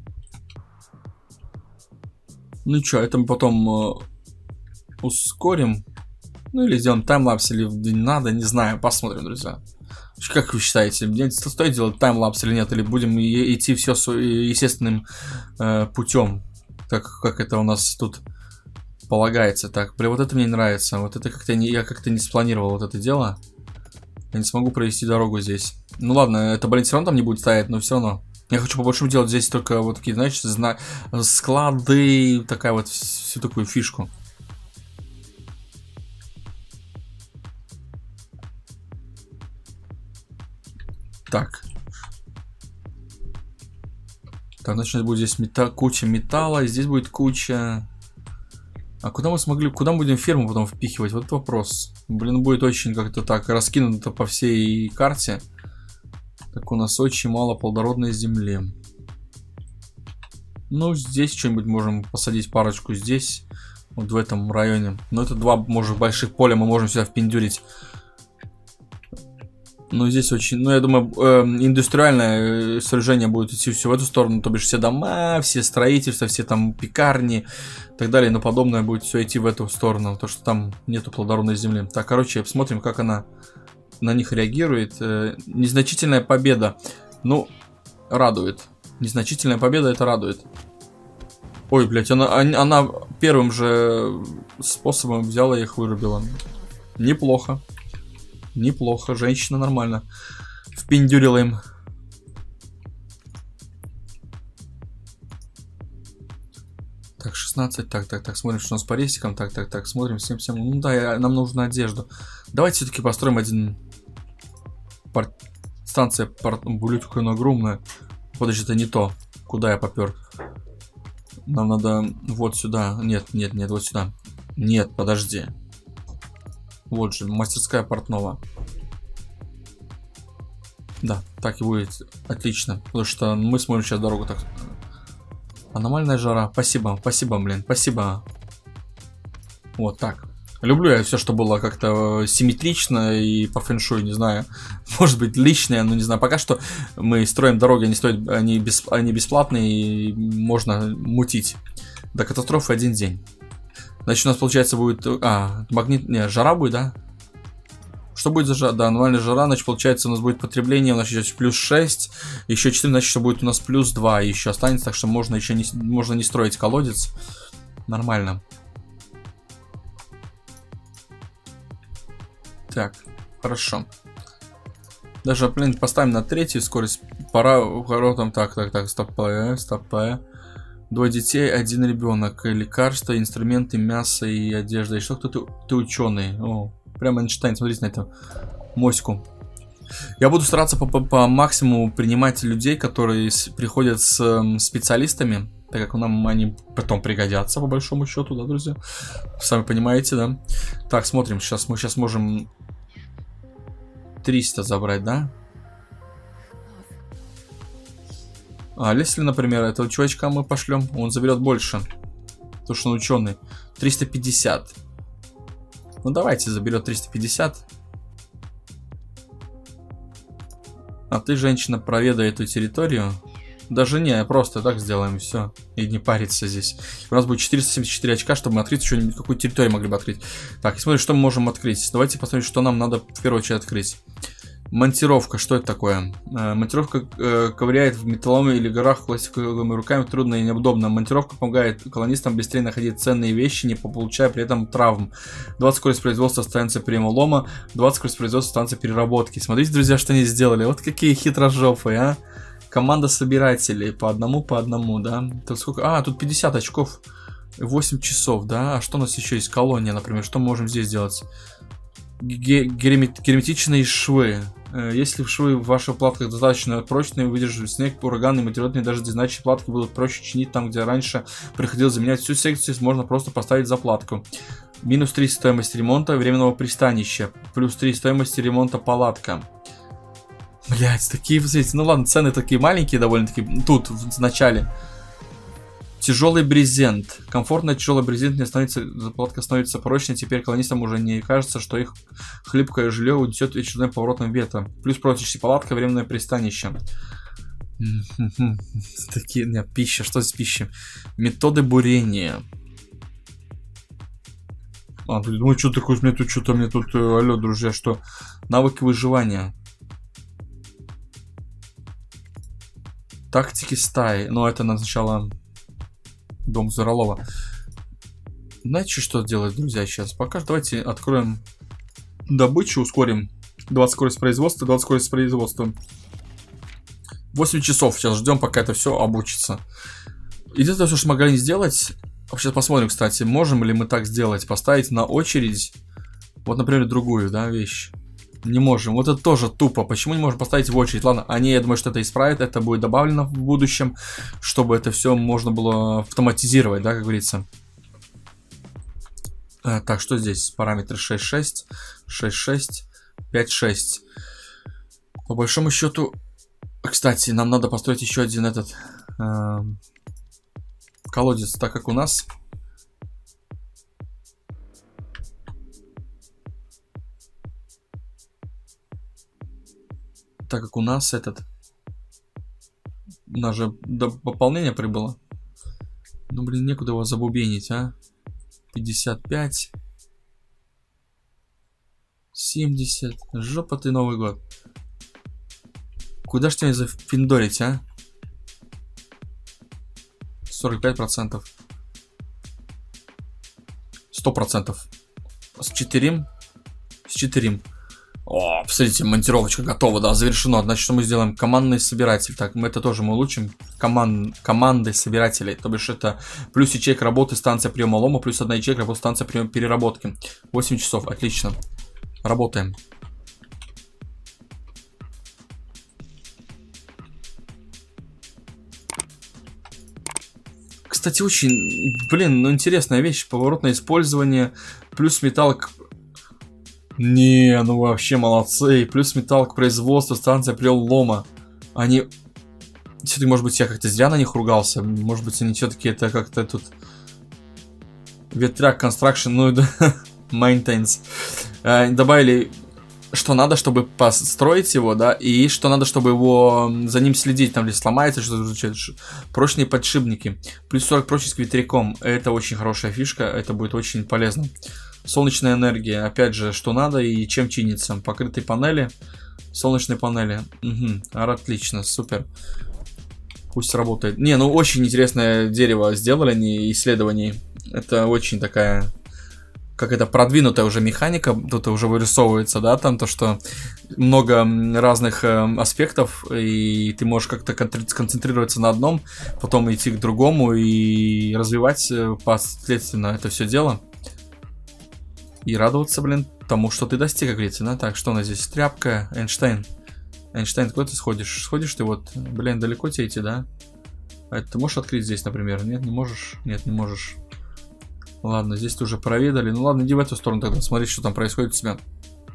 Speaker 1: Ну и что, это мы потом э, ускорим. Ну или сделаем таймлапс, или не надо, не знаю, посмотрим, друзья. Как вы считаете, мне стоит делать таймлапс или нет, или будем идти все естественным э, путем, так как это у нас тут полагается. Так, бля, вот это мне не нравится. Вот это как-то не, я как-то не спланировал вот это дело. Я не смогу провести дорогу здесь. Ну ладно, это, блин, все равно там не будет стоять, но все равно. Я хочу по-большому делать здесь только вот такие, знаешь, зна склады, такая вот всю такую фишку. Так. Так, значит, будет здесь мета куча металла, здесь будет куча... А куда мы смогли, куда мы будем ферму потом впихивать? Вот вопрос. Блин, будет очень как-то так раскинуто по всей карте. Так у нас очень мало плодородной земли. Ну, здесь что-нибудь можем посадить парочку здесь, вот в этом районе. Но это два, может, больших поля мы можем сюда впендюрить. Ну, здесь очень, ну, я думаю, э, индустриальное сооружение будет идти все в эту сторону, то бишь все дома, все строительства, все там пекарни и так далее, но подобное будет все идти в эту сторону, то что там нету плодородной земли. Так, короче, посмотрим, как она на них реагирует. Э, незначительная победа, ну, радует. Незначительная победа, это радует. Ой, блядь, она, она первым же способом взяла и их вырубила. Неплохо. Неплохо, женщина нормально впендюрила им. шестнадцать. Так, так, так, смотрим, что у нас по рейсикам. Так, так, так, смотрим, всем, всем. Ну да, нам нужна одежду. Давайте все-таки построим один... Пор... Станция, пор... блин, какая она огромная. Подожди, это не то. Куда я попер? Нам надо вот сюда. Нет, нет, нет, вот сюда. Нет, подожди. Вот же, мастерская портного. Да, так и будет. Отлично. Потому что мы смотрим сейчас дорогу так. Аномальная жара. Спасибо, спасибо, блин, спасибо. Вот так. Люблю я все, что было как-то симметрично и по фэншуй, не знаю. Может быть, личное, но не знаю. Пока что мы строим дороги, они стоят, они, бесп... они бесплатные и можно мутить. До катастрофы один день. Значит, у нас получается будет... А, магнит... Не, жара будет, да? Что будет за жара? Да, нормальная жара, значит, получается, у нас будет потребление, у нас сейчас плюс шесть, еще четыре, значит, что будет у нас плюс два, еще останется, так что можно еще не, можно не строить колодец. Нормально. Так, хорошо. Даже, блин, поставим на третью скорость. Пора воротам. Так, так, так, стопая, стопая. Двое детей, один ребенок. Лекарства, инструменты, мясо и одежда. И что кто ты, ты ученый? О, прямо Эйнштейн, смотрите на эту моську. Я буду стараться по, по, по максимуму принимать людей, которые с, приходят с э, специалистами, так как нам они потом пригодятся, по большому счету, да, друзья? Сами понимаете, да? Так, смотрим, сейчас мы сейчас можем триста забрать, да? А если, например, этого чувачка мы пошлем, он заберет больше, потому что он ученый. триста пятьдесят. Ну давайте, заберет триста пятьдесят. А ты, женщина, проведай эту территорию. Даже не, просто так сделаем, все. И не париться здесь. У нас будет четыреста семьдесят четыре очка, чтобы мы открыть что-нибудь, какую территорию могли бы открыть. Так, и смотрим, что мы можем открыть. Давайте посмотрим, что нам надо в первую очередь открыть. Монтировка, что это такое? Э, монтировка э, ковыряет в металломе или горах пластиковыми руками, трудно и неудобно. Монтировка помогает колонистам быстрее находить ценные вещи, не получая при этом травм. двадцать скорость производства станции перелома, двадцать скорость производства станции переработки. Смотрите, друзья, что они сделали. Вот какие хитрожопые, а. Команда собирателей. По одному, по одному, да. Тут сколько? А, тут пятьдесят очков. восемь часов, да. А что у нас еще есть? Колония, например. Что мы можем здесь делать? Герметичные швы. Если швы в ваших платках достаточно прочные, выдерживают снег, ураганы, метеоритные дожди, значит платки будут проще чинить там, где раньше приходилось заменять всю секцию, можно просто поставить заплатку. Минус три стоимость ремонта временного пристанища, плюс три стоимости ремонта палатка. Блять, такие, смотрите, ну ладно, цены такие маленькие довольно-таки, тут в начале. Тяжелый брезент. Комфортно тяжелый брезент не становится, заплатка становится прочной. Теперь колонистам уже не кажется, что их хлипкое жилье унесет очередным поворотом ветра. Плюс прочность палатка, временное пристанище. Такие, нет, пища, что здесь пища? Методы бурения. А, ну что такое, мне тут что-то, мне тут, алло, друзья, что? Навыки выживания. Тактики стаи. Ну, это на сначала... Дом Заролова. Знаете, что делать, друзья, сейчас? Пока давайте откроем добычу, ускорим. двадцать скорость производства, двадцать скорость производства. восемь часов сейчас ждем, пока это все обучится. Единственное, все, что могли не сделать... Сейчас посмотрим, кстати, можем ли мы так сделать. Поставить на очередь, вот, например, другую, да, вещь. Не можем. Вот это тоже тупо. Почему не можем поставить в очередь? Ладно, они, я думаю, что это исправят. Это будет добавлено в будущем, чтобы это все можно было автоматизировать, да, как говорится. А, так, что здесь? Параметры шесть шесть, шесть шесть, пять шесть. По большому счету... Кстати, нам надо построить еще один этот... Э, колодец, так как у нас... Так как у нас этот... У нас же до пополнения прибыло. Ну, блин, некуда его забубенить, а. пятьдесят пять. семьдесят. Жопа ты, Новый год. Куда ж тебя зафиндорить, а? сорок пять процентов. сто процентов. С четырем. С четырем. О, посмотрите, монтировочка готова, да, завершено. Значит, что мы сделаем? Командный собиратель. Так, мы это тоже мы улучшим. Команд... Команды собирателей. То бишь это плюс ячейка работы, станция приема лома, плюс одна ячейка работы, станция приема переработки. восемь часов, отлично. Работаем. Кстати, очень, блин, ну интересная вещь. Поворотное использование, плюс металл к... Не, ну вообще молодцы. Плюс металл к производству, станция прием лома. Они... Все-таки, может быть, я как-то зря на них ругался. Может быть, они все-таки это как-то тут... Ветряк, construction, ну да, maintenance. Э, добавили, что надо, чтобы построить его, да, и что надо, чтобы его за ним следить, там, если сломается, что-то звучит. Прочные подшипники. Плюс сорок прочность к ветряком. Это очень хорошая фишка, это будет очень полезно. Солнечная энергия, опять же, что надо и чем чинится. Покрытые панели, солнечные панели. Угу, отлично, супер. Пусть работает. Не, ну очень интересное дерево сделали они, исследований. Это очень такая, как это, продвинутая уже механика. Тут уже вырисовывается, да, там то, что много разных э, аспектов, и ты можешь как-то сконцентрироваться на одном, потом идти к другому и развивать э, последственно это все дело. И радоваться, блин, тому, что ты достиг, как говорится, да? Так, что у нас здесь? Тряпка, Эйнштейн. Эйнштейн, куда ты сходишь? Сходишь ты вот, блин, далеко тебе идти, да? А это ты можешь открыть здесь, например? Нет, не можешь? Нет, не можешь. Ладно, здесь ты уже проведали. Ну ладно, иди в эту сторону тогда, смотри, что там происходит у тебя.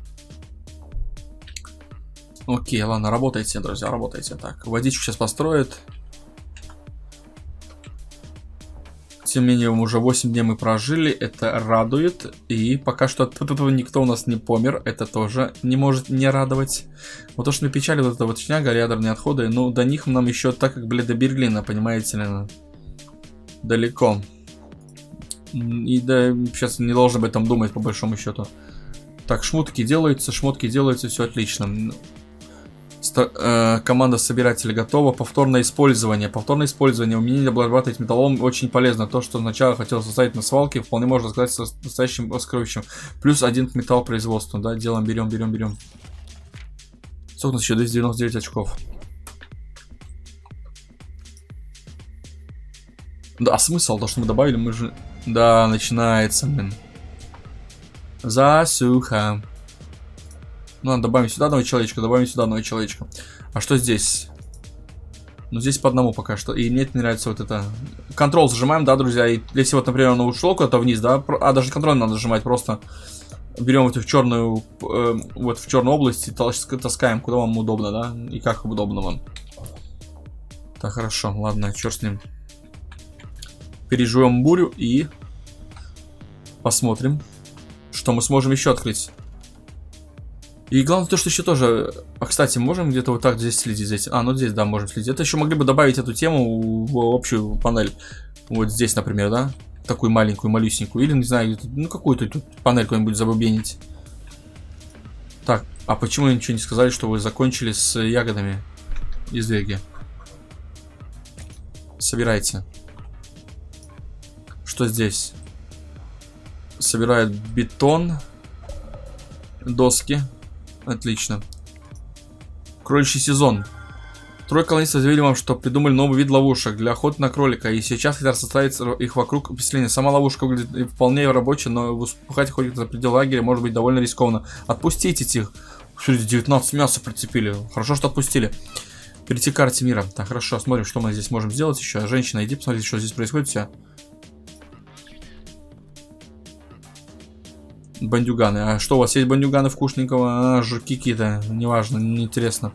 Speaker 1: Окей, ладно, работайте, друзья, работайте. Так, водичку сейчас построят. Тем не менее, уже восемь дней мы прожили, это радует. И пока что от этого никто у нас не помер, это тоже не может не радовать. Вот то, что мне печалит, вот эта вот шняга, ядерные отходы, ну, до них нам еще так, как, блин, до Берлина, понимаете ли, далеко. И да, сейчас не должен об этом думать, по большому счету. Так, шмотки делаются, шмотки делаются, все отлично. Ста э, команда собирателя готова. Повторное использование. Повторное использование. Умение обрабатывать металлом очень полезно. То, что сначала хотел составить на свалке, вполне можно сказать с настоящим раскрывающим. Плюс один к металл производству. Да, делаем, берем, берем, берем. Сколько у нас еще? двести девяносто девять очков. Да, а смысл? То, что мы добавили, мы же... Да, начинается, блин. Засуха. Ну, ладно, добавим сюда одного человечка, добавим сюда одного человечка. А что здесь? Ну, здесь по одному пока что. И мне это не нравится вот это. Контрол зажимаем, да, друзья. И если вот, например, оно ушло куда-то вниз, да, а даже контроль надо нажимать, просто берем вот в черную, э, вот в черную область и таскаем, куда вам удобно, да, и как удобно вам. Так, хорошо, ладно, черт с ним. Переживем бурю и посмотрим, что мы сможем еще открыть. И главное то, что еще тоже... А, кстати, можем где-то вот так здесь следить? Здесь? А, ну здесь, да, можем следить. Это еще могли бы добавить эту тему в общую панель. Вот здесь, например, да? Такую маленькую, малюсенькую. Или, не знаю, ну какую-то тут панель какую-нибудь забубенить. Так, а почему ничего не сказали, что вы закончили с ягодами из Веги? Собирайте. Что здесь? Собирают бетон. Доски. Отлично. Кроличий сезон. Трое колонистов заявили вам, что придумали новый вид ловушек для охоты на кролика. И сейчас хотят составить их вокруг поселения. Сама ловушка выглядит вполне рабочая, но выпускать ходить за пределы лагеря может быть довольно рискованно. Отпустите их. девятнадцать мяса прицепили. Хорошо, что отпустили. Перейти к карте мира. Так, хорошо, смотрим, что мы здесь можем сделать еще. Женщина, иди посмотри, что здесь происходит все. Бандюганы. А что у вас есть бандюганы вкусненького? А, жуки какие-то. Неважно, неинтересно.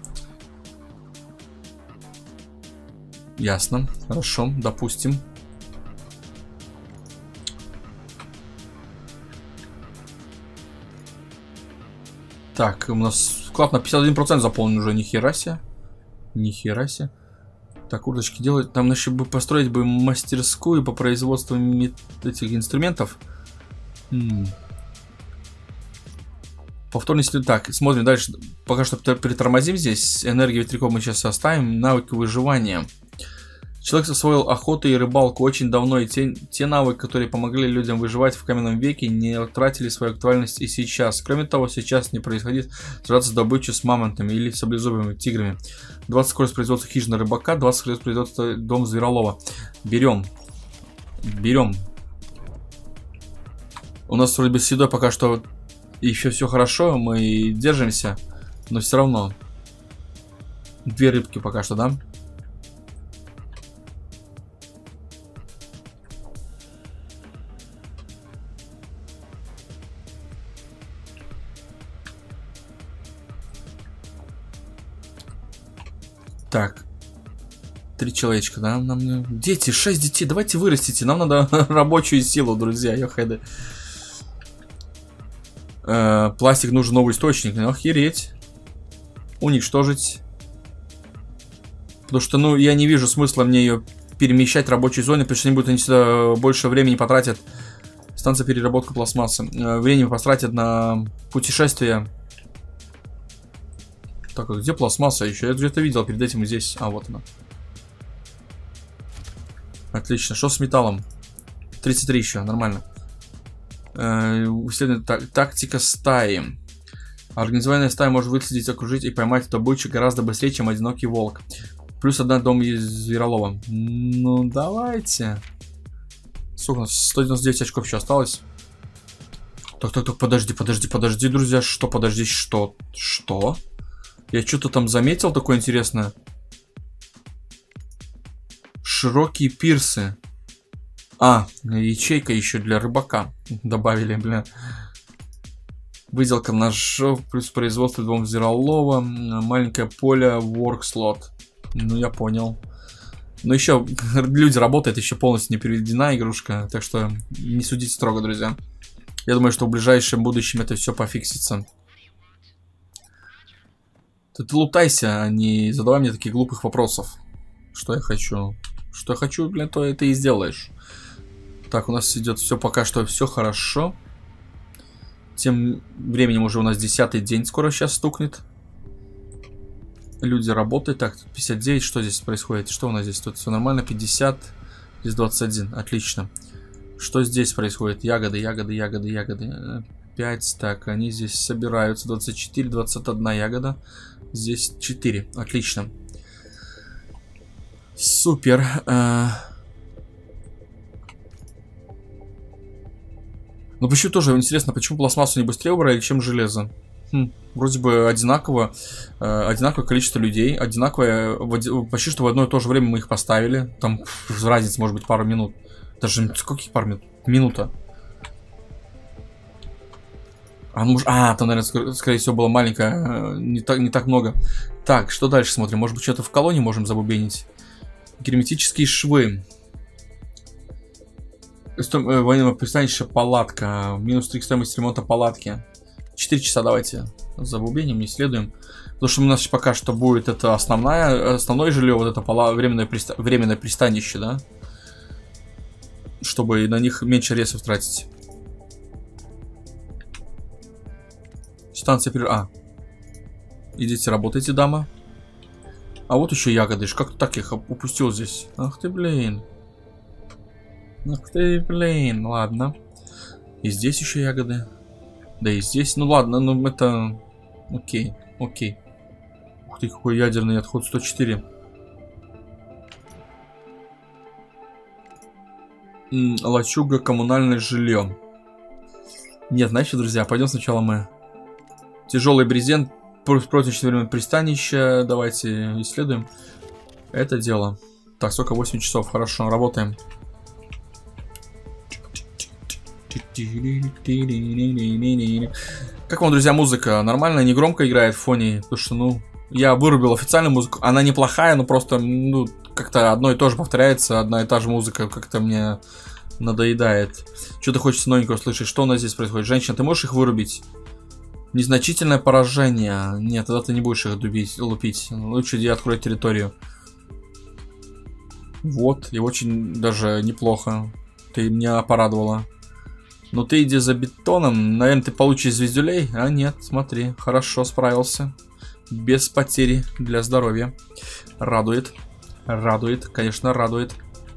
Speaker 1: Ясно. Хорошо, допустим. Так, у нас вклад на пятьдесят один процент заполнен уже. Нихера себе. Нихера себе. Так, урдочки делают. Там еще бы построить бы мастерскую по производству этих инструментов. М-м. Повторный след. Так, смотрим дальше. Пока что притормозим здесь. Энергию ветряков мы сейчас оставим. Навыки выживания. Человек освоил охоту и рыбалку очень давно, и те, те навыки, которые помогли людям выживать в каменном веке, не утратили свою актуальность и сейчас. Кроме того, сейчас не происходит сражаться с добычей с мамонтами или саблезубыми тиграми. двадцать скорость производства хижина рыбака, двадцать скорость производства дом зверолова. Берем. Берем. У нас вроде бы с едой пока что еще все хорошо, мы держимся, но все равно. Две рыбки пока что, да? Так. Три человечка, да? Нам... Дети, шесть детей, давайте вырастите. Нам надо рабочую силу, друзья. Ёхайды. Э, пластик нужен новый источник. Ну, охереть. Уничтожить. Потому что, ну, я не вижу смысла мне ее перемещать в рабочей зоне, потому что они будут они сюда больше времени потратят. Станция переработки пластмассы. Э, время потратят на путешествие. Так, а где пластмасса еще? Я где-то видел перед этим здесь. А, вот она. Отлично. Что с металлом? тридцать три еще, нормально. Э, так, тактика стаи. Организованная стая может выследить, окружить и поймать добычу гораздо быстрее, чем одинокий волк. Плюс одна дом из зверолова. Ну, давайте. Сколько у нас? сто девяносто девять очков еще осталось. Так, так, так, подожди, подожди, подожди, друзья. Что, подожди, что? Что? Я что-то там заметил такое интересное. Широкие пирсы. А, ячейка еще для рыбака добавили, бля. Выделка ножов, плюс производство двум зверолова. Маленькое поле, work slot. Ну, я понял. Но еще люди работают, еще полностью не переведена игрушка. Так что не судите строго, друзья. Я думаю, что в ближайшем будущем это все пофиксится. Ты, ты лутайся, а не задавай мне таких глупых вопросов. Что я хочу? Что я хочу, блин, то это и сделаешь. Так, у нас идет все пока что все хорошо. Тем временем уже у нас десятый день скоро сейчас стукнет. Люди работают. Так, пятьдесят девять, что здесь происходит? Что у нас здесь? Тут все нормально, пятьдесят. Здесь двадцать один, отлично. Что здесь происходит? Ягоды, ягоды, ягоды, ягоды. пять, так, они здесь собираются. двадцать четыре, двадцать одна ягода. Здесь четыре, отлично. Супер. Ну, почему тоже интересно, почему пластмассу не быстрее убрали, чем железо? Хм, вроде бы одинаково, э, одинаковое количество людей, одинаковое, в, почти что в одно и то же время мы их поставили. Там пф, разница может быть пару минут. Даже сколько пару минут? Минута. А, ну, а там, наверное, скорее, скорее всего, было маленькое, не так, не так много. Так, что дальше смотрим? Может быть, что-то в колонии можем забубенить? Герметические швы. Военного пристанища палатка. Минус три стоимость ремонта палатки. четыре часа давайте забубеним, не исследуем. Потому что у нас пока что будет это основная, основное жилье, вот это пола, временное, приста, временное пристанище, да? Чтобы на них меньше ресов тратить. Станция перер... А. Идите, работайте, дама. А вот еще ягоды. Как ты так их упустил здесь? Ах ты, блин. Ах ты, блин. Ладно. И здесь еще ягоды. Да и здесь. Ну ладно, ну это... Окей, окей. Ух ты, какой ядерный отход. сто четыре. М -м, лачуга, коммунальное жилье. Нет, значит, друзья, пойдем сначала мы... Тяжелый брезент, против времени пристанища. Давайте исследуем это дело. Так, сколько? восемь часов. Хорошо, работаем. Как вам, друзья, музыка? Нормально, не громко играет в фоне? Потому что, ну, я вырубил официальную музыку. Она неплохая, но просто, ну, как-то одно и то же повторяется. Одна и та же музыка как-то мне надоедает. Что-то хочется новенького слышать. Что у нас здесь происходит? Женщина, ты можешь их вырубить? Незначительное поражение. Нет, тогда ты не будешь их дубить, лупить. Лучше иди открой территорию. Вот, и очень даже неплохо. Ты меня порадовала. Но ты иди за бетоном. Наверное, ты получишь звездюлей. А нет, смотри, хорошо справился. Без потери для здоровья. Радует. Радует, конечно, радует.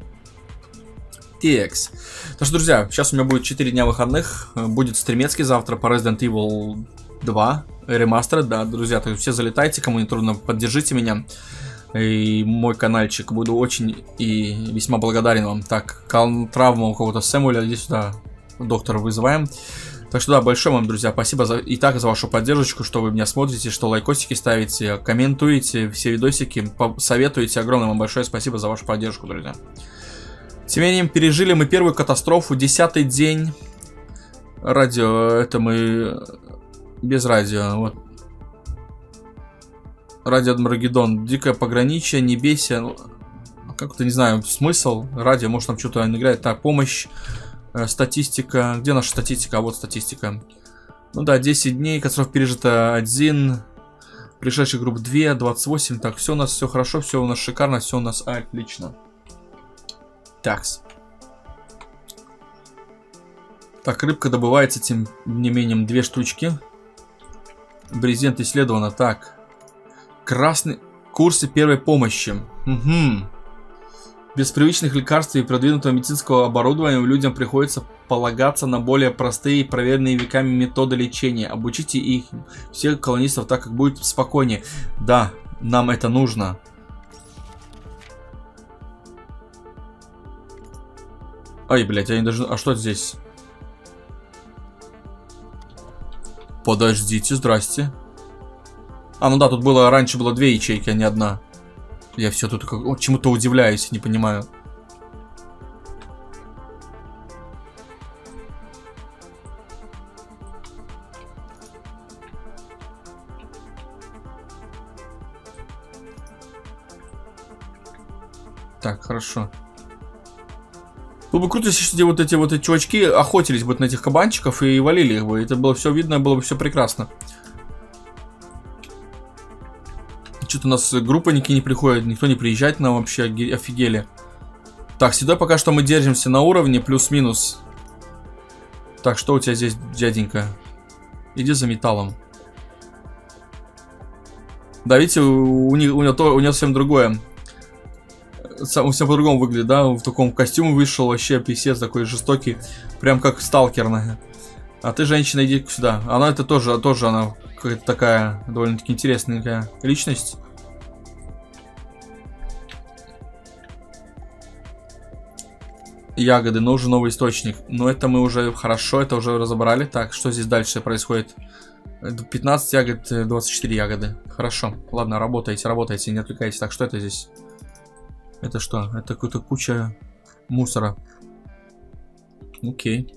Speaker 1: Текс. Так что, друзья, сейчас у меня будет четыре дня выходных. Будет стримецкий завтра по Resident Evil два. Ремастер, да, друзья, так все залетайте, кому не трудно, поддержите меня. И мой каналчик. Буду очень и весьма благодарен вам. Так, травма у кого-то Сэмуэля. Иди сюда, доктора вызываем. Так что да, большое вам, друзья, спасибо за, и так за вашу поддержку, что вы меня смотрите, что лайкосики ставите, комментуете все видосики, советуете. Огромное вам большое спасибо за вашу поддержку, друзья. Тем не менее, пережили мы первую катастрофу, десятый день. Радио, это мы без радио, вот. Радио Армагеддон, дикое пограничье, не бейся. Как-то не знаю, смысл. Радио, может там что-то играет. Так, помощь, э, статистика. Где наша статистика? А вот статистика. Ну да, десять дней, катастроф пережито один. Пришедших групп два, двадцать восемь. Так, все у нас все хорошо, все у нас шикарно, все у нас отлично. Такс. Так, рыбка добывается, тем не менее, две штучки. Брезент исследовано. Так. Красный... Курсы первой помощи. Угу. Без привычных лекарств и продвинутого медицинского оборудования людям приходится полагаться на более простые и проверенные веками методы лечения. Обучите их, всех колонистов, так как будет спокойнее. Да, нам это нужно. Ай, блядь, я не даже... А что здесь? Подождите, здрасте. А, ну да, тут было... Раньше было две ячейки, а не одна. Я все тут как... чему-то удивляюсь, не понимаю. Так, хорошо. Было бы круто, если вот эти вот эти чувачки охотились бы на этих кабанчиков и валили их бы. Это было все видно, было бы все прекрасно. Что-то у нас группа никакие не приходит, никто не приезжает нам вообще, офигели. Так, сюда пока что мы держимся на уровне, плюс-минус. Так, что у тебя здесь, дяденька? Иди за металлом. Да, видите, у, у, него, у, него, у него совсем другое. Он все по-другому выглядит, да? В таком костюме вышел, вообще писец такой жестокий. Прям как сталкер. А ты, женщина, иди сюда. Она это тоже, тоже она какая-то такая довольно-таки интересная личность. Ягоды, но уже новый источник. Но это мы уже хорошо, это уже разобрали. Так, что здесь дальше происходит? пятнадцать ягод, двадцать четыре ягоды. Хорошо. Ладно, работайте, работайте, не отвлекайтесь. Так, что это здесь? Это что? Это какая-то куча мусора. Окей.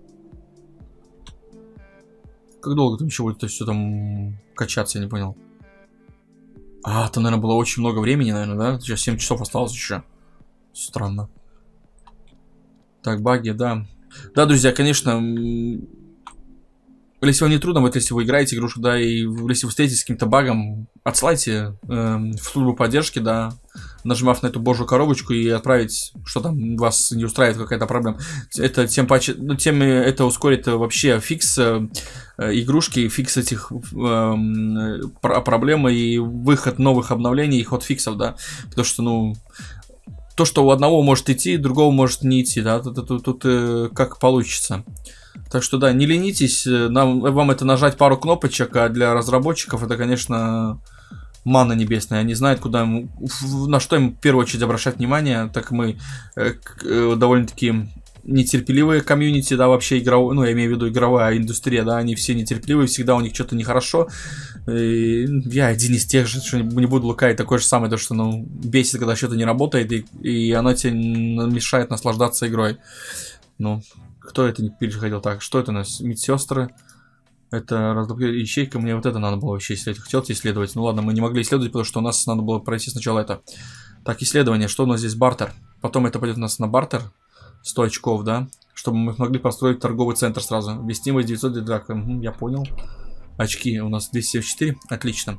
Speaker 1: Как долго там еще будет это все там качаться, я не понял. А, там, наверное, было очень много времени, наверное, да? Сейчас семь часов осталось еще. Странно. Так, баги, да. Да, друзья, конечно... Если вам не трудно, вот если вы играете игрушку, да, и если вы встретитесь с каким-то багом, отсылайте э, в службу поддержки, да, нажимав на эту божью коробочку и отправить, что там вас не устраивает какая-то проблема. Это тем паче, ну, тем это ускорит вообще фикс э, игрушки, фикс этих э, проблем и выход новых обновлений и ход фиксов, да, потому что, ну... То, что у одного может идти, другого может не идти, да, тут, тут, тут э, как получится. Так что, да, не ленитесь, нам, вам это нажать пару кнопочек, а для разработчиков это, конечно, манна небесная. Они знают, куда им, на что им в первую очередь обращать внимание, так мы э, э, довольно-таки нетерпеливые комьюнити, да, вообще игровая, ну, я имею в виду игровая индустрия, да, они все нетерпеливые, всегда у них что-то нехорошо. И я один из тех же, что не буду лукавить, такой же самый, то, что, ну, бесит, когда что-то не работает, и, и оно тебе мешает наслаждаться игрой. Ну, кто это не переходил? Так, что это у нас? Медсестры. Это ячейка, мне вот это надо было вообще исследовать. Хотел исследовать, ну ладно, мы не могли исследовать, потому что у нас надо было пройти сначала это. Так, исследование, что у нас здесь? Бартер. Потом это пойдет у нас на бартер. сто очков, да? Чтобы мы смогли построить торговый центр сразу. Вестимость девятьсот, так, угу, я понял. Очки у нас двести семьдесят четыре, отлично.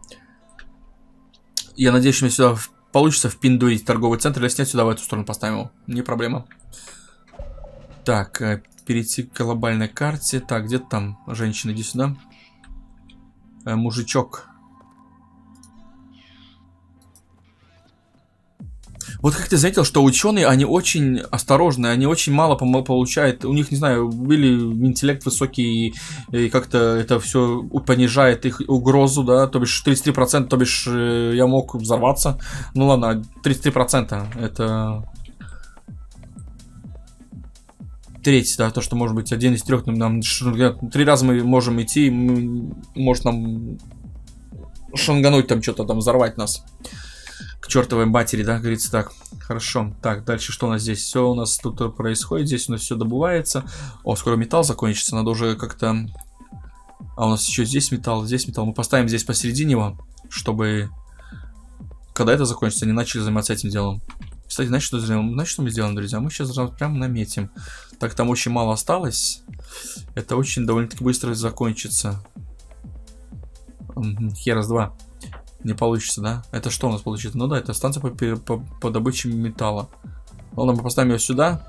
Speaker 1: Я надеюсь, что мне сюда получится впиндурить торговый центр. Если нет, сюда в эту сторону поставим его. Не проблема. Так, перейти к глобальной карте. Так, где-то там женщина, иди сюда. Э, мужичок. Вот как ты заметил, что ученые, они очень осторожны, они очень мало получают, у них, не знаю, или интеллект высокий, и как-то это все понижает их угрозу, да, то бишь тридцать три процента, то бишь я мог взорваться. Ну ладно, тридцать три процента это... Треть, да, то, что может быть один из трех, нам три раза мы можем идти, может нам шангануть там что-то, там взорвать нас к чертовой матери, да, говорится так. Хорошо, так, дальше что у нас здесь? Все у нас тут происходит, здесь у нас все добывается. О, скоро металл закончится, надо уже как-то... А у нас еще здесь металл, здесь металл. Мы поставим здесь посередине его, чтобы, когда это закончится, они начали заниматься этим делом. Кстати, знаете, что сделаем? Знаете, что мы сделаем, друзья? Мы сейчас прям наметим. Так, там очень мало осталось. Это очень довольно-таки быстро закончится. Херас два. Не получится, да? Это что у нас получится? Ну да, это станция по, по, по добыче металла. Ладно, мы поставим ее сюда.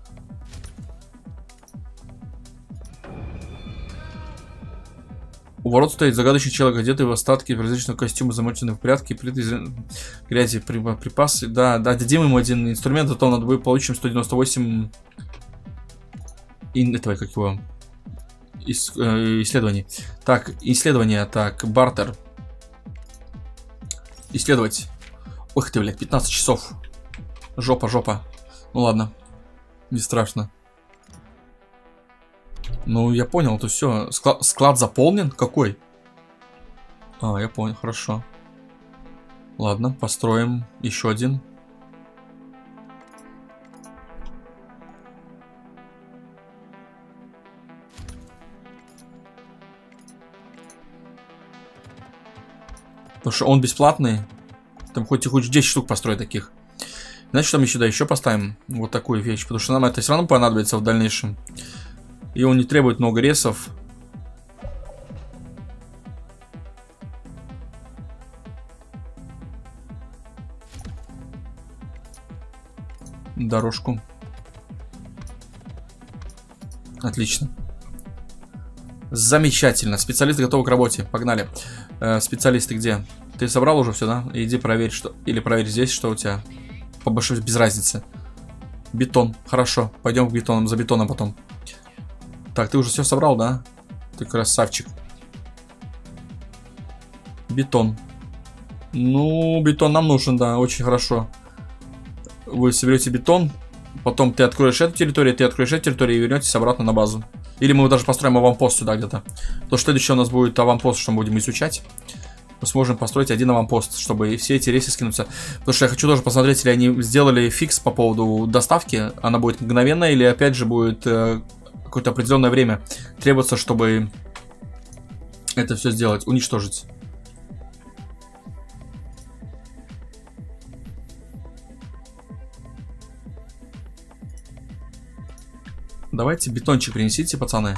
Speaker 1: У ворот стоит загадочный человек, одетый в остатки различных костюмов, замоченных в прятки, плиты из грязи, припасы. Да, да, дадим ему один инструмент, а то надо будет получим сто девяносто восемь ин, этого, как его, Ис, э, исследований. Так, исследование, так, бартер. Исследовать. Ух ты, блядь, пятнадцать часов. Жопа, жопа. Ну ладно, не страшно. Ну, я понял, то все. Склад, склад заполнен? Какой? А, я понял, хорошо. Ладно, построим еще один. Потому что он бесплатный. Там хоть и хоть десять штук построить таких. Значит, что мы сюда еще поставим вот такую вещь. Потому что нам это все равно понадобится в дальнейшем. И он не требует много ресов. Дорожку. Отлично. Замечательно. Специалисты готовы к работе. Погнали. Э, специалисты где? Ты собрал уже все, да? Иди проверь, что... Или проверь здесь, что у тебя. По большой, без разницы. Бетон. Хорошо. Пойдем к бетону, за бетоном потом. Так, ты уже все собрал, да? Ты красавчик. Бетон. Ну, бетон нам нужен, да, очень хорошо. Вы соберете бетон, потом ты откроешь эту территорию, ты откроешь эту территорию и вернетесь обратно на базу. Или мы даже построим аванпост сюда где-то. То, что следующее у нас будет аванпост, что мы будем изучать. Мы сможем построить один аванпост, чтобы все эти рейсы скинуться. Потому что я хочу тоже посмотреть, если они сделали фикс по поводу доставки. Она будет мгновенная или опять же будет э, какое-то определенное время требоваться, чтобы это все сделать, уничтожить. Давайте бетончик принесите, пацаны.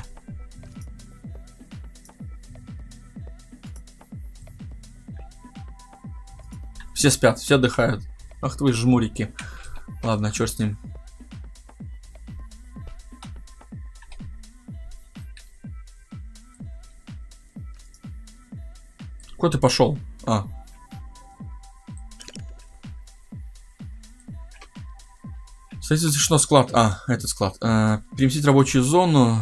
Speaker 1: Все спят, все отдыхают. Ах ты вы жмурики. Ладно, черт с ним. Куда ты пошел? А. Кстати, что склад? А, этот склад. А, переместить рабочую зону.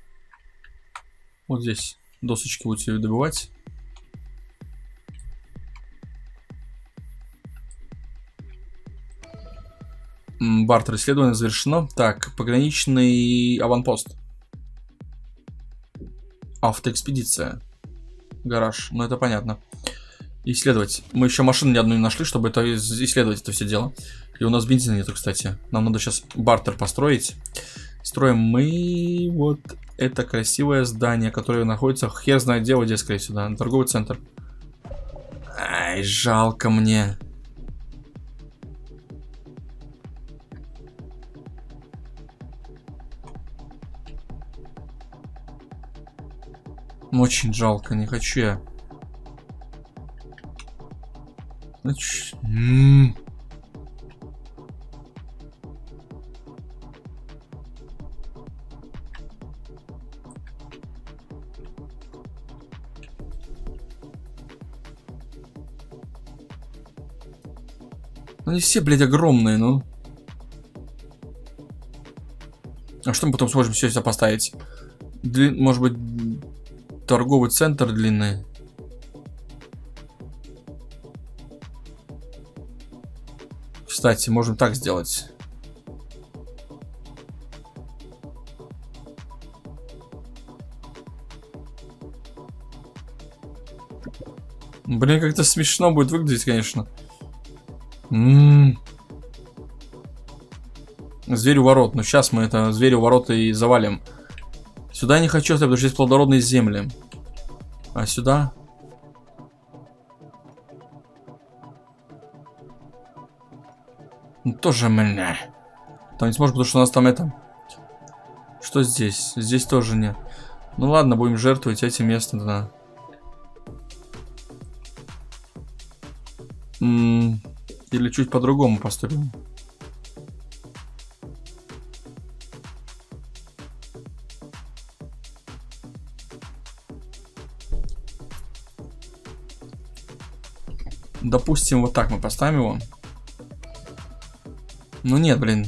Speaker 1: Вот здесь досочки будете добывать. Бартер исследование завершено. Так, пограничный аванпост. Автоэкспедиция. Гараж. Ну, это понятно. Исследовать. Мы еще машины ни одну не нашли, чтобы это исследовать это все дело. И у нас бензина нету, кстати. Нам надо сейчас бартер построить. Строим мы вот это красивое здание, которое находится хер знает где, вот здесь, скорее всего, да, торговый центр. Ай, жалко мне. Очень жалко, не хочу я. Значит... М-м. Ну, не все, блядь, огромные, ну. А что мы потом сможем все сюда поставить? Дли... Может быть, торговый центр длинный? Кстати, можем так сделать. Блин, как-то смешно будет выглядеть, конечно. М-м-м. Зверь у ворот. Ну, сейчас мы это зверь у ворот и завалим. Сюда я не хочу оставить, потому что здесь плодородные земли. А сюда... Ну, тоже меня. Там не сможешь, потому что у нас там это... Что здесь? Здесь тоже нет. Ну ладно, будем жертвовать этим местом, да. М-м- или чуть по-другому поступим. Допустим, вот так мы поставим его. Ну нет, блин.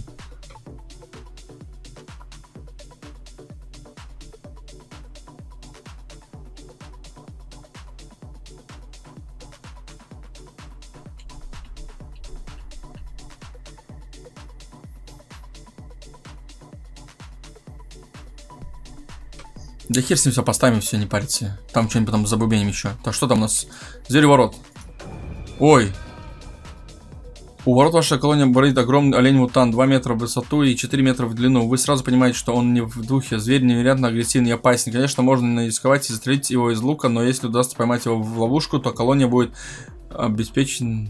Speaker 1: Да хер с ним все поставим, все, не парится. Там что-нибудь потом забубеним еще. Так, что там у нас? Зверь ворот. Ой. У ворот вашей колонии бродит огромный олень-мутант, два метра в высоту и четыре метра в длину. Вы сразу понимаете, что он не в духе. Зверь невероятно агрессивный и опасен. Конечно, можно нарисковать и застрелить его из лука, но если удастся поймать его в ловушку, то колония будет обеспечена.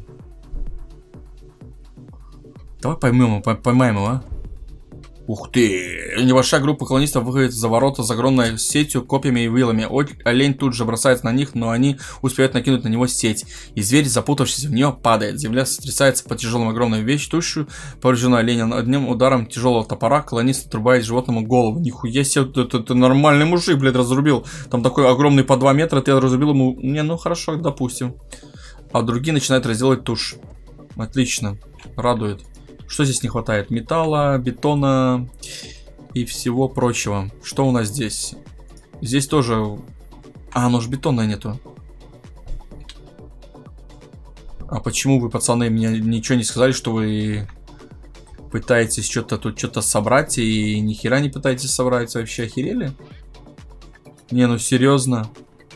Speaker 1: Давай поймем, поймаем его, а? Ух ты! Небольшая группа колонистов выходит за ворота с огромной сетью, копьями и вилами. Олень тут же бросается на них, но они успевают накинуть на него сеть. И зверь, запутавшись в нее, падает. Земля сотрясается под тяжелым огромной вещь, тушью повреждена оленя. Одним ударом тяжелого топора колонист отрубает животному голову. Нихуя себе, это, это нормальный мужик, блядь, разрубил. Там такой огромный по два метра, ты разрубил ему... Не, ну хорошо, допустим. А другие начинают разделывать тушь. Отлично. Радует. Что здесь не хватает? Металла, бетона и всего прочего. Что у нас здесь? Здесь тоже... А, ну ж бетона нету. А почему вы, пацаны, мне ничего не сказали, что вы пытаетесь что-то тут что-то собрать и ни хера не пытаетесь собрать? Вообще охерели? Не, ну серьезно.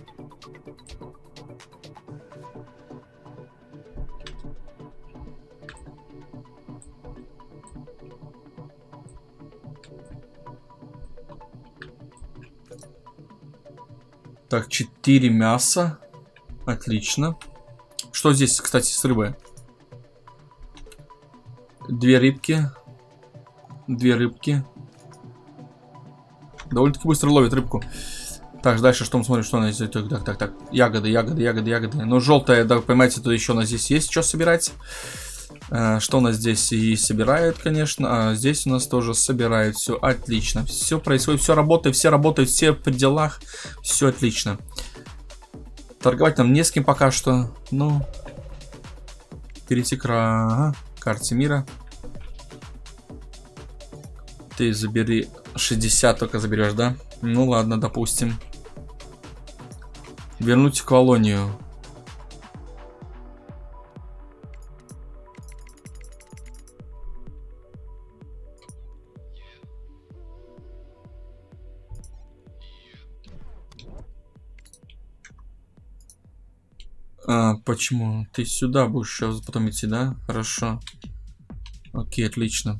Speaker 1: Так, четыре мяса. Отлично. Что здесь, кстати, с рыбой? Две рыбки. Две рыбки. Довольно-таки быстро ловит рыбку. Так, дальше что мы смотрим, что у нас здесь? Так, так, так. Ягоды, ягоды, ягоды, ягоды. Ну, желтая, да, понимаете, то еще у нас здесь есть что собирать. А, что у нас здесь и собирают, конечно. А здесь у нас тоже собирают. Все отлично. Все происходит, все работает, все работают, все при делах. Все отлично. Торговать нам не с кем пока что. Ну, перейти к ага, карте мира. Ты забери шестьдесят, только заберешь, да? Ну ладно, допустим. Вернуть колонию. А, почему? Ты сюда будешь сейчас потом идти, да? Хорошо. Окей, отлично.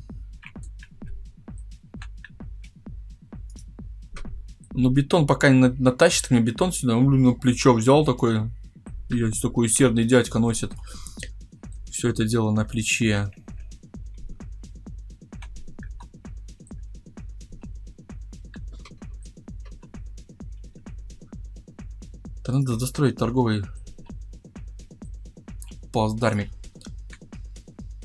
Speaker 1: Ну, бетон пока не натащит мне бетон сюда. Он, блин, на плечо взял такой. Я такой усердный дядька носит. Все это дело на плече. Да надо достроить торговый плацдармик.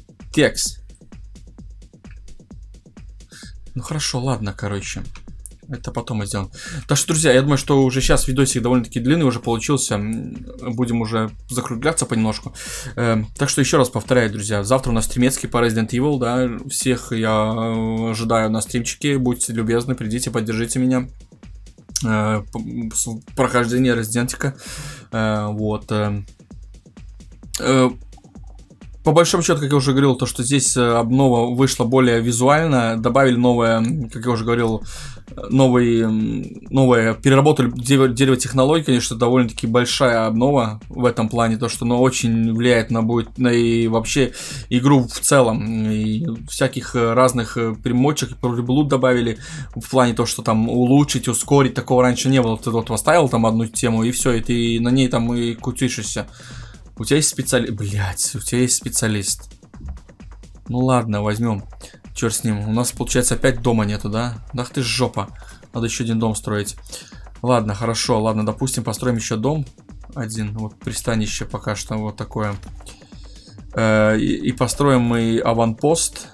Speaker 1: Текс. Ну хорошо, ладно, короче. Это потом мы сделаем. Так что, друзья, я думаю, что уже сейчас видосик довольно-таки длинный уже получился. Будем уже закругляться понемножку. Э, так что еще раз повторяю, друзья. Завтра у нас стримецкий по Resident Evil, да. Всех я ожидаю на стримчике. Будьте любезны, придите, поддержите меня. Э, прохождение Резидентика. Э, вот. Э, э, По большому счету, как я уже говорил, то, что здесь обнова вышла более визуально, добавили новое, как я уже говорил, новые, новое, переработали дерево технологий, конечно, довольно-таки большая обнова в этом плане, то, что оно очень влияет на будет, на и вообще игру в целом, и всяких разных примочек, и приблуд добавили в плане то, что там улучшить, ускорить, такого раньше не было, ты вот поставил там одну тему, и все, и ты на ней там и кутишься. У тебя есть специалист... Блять, у тебя есть специалист. Ну ладно, возьмем. Черт с ним. У нас, получается, опять дома нету, да? Ах ты ж жопа. Надо еще один дом строить. Ладно, хорошо. Ладно, допустим, построим еще дом. Один. Вот пристанище пока что вот такое. Э, и, и построим мы аванпост.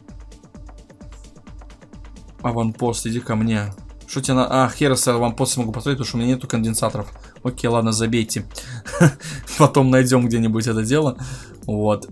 Speaker 1: Аванпост, иди ко мне. Что тебе на... А, херос аванпост могу построить, потому что у меня нету конденсаторов. Окей, ладно, забейте. Потом найдем где-нибудь это дело. Вот.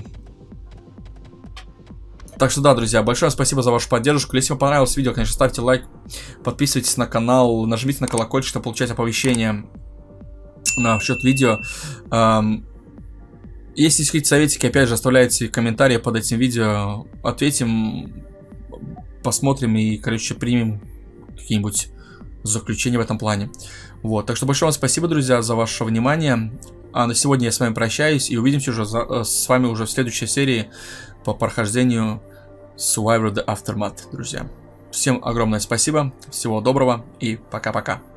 Speaker 1: Так что да, друзья, большое спасибо за вашу поддержку. Если вам понравилось видео, конечно, ставьте лайк, подписывайтесь на канал, нажмите на колокольчик, чтобы получать оповещения на счет видео. Если есть какие-то советики, опять же, оставляйте комментарии под этим видео. Ответим, посмотрим и, короче, примем какие-нибудь заключения в этом плане. Вот, так что большое вам спасибо, друзья, за ваше внимание. А на сегодня я с вами прощаюсь и увидимся уже за, с вами уже в следующей серии по прохождению Survivor The Aftermath, друзья. Всем огромное спасибо, всего доброго и пока-пока.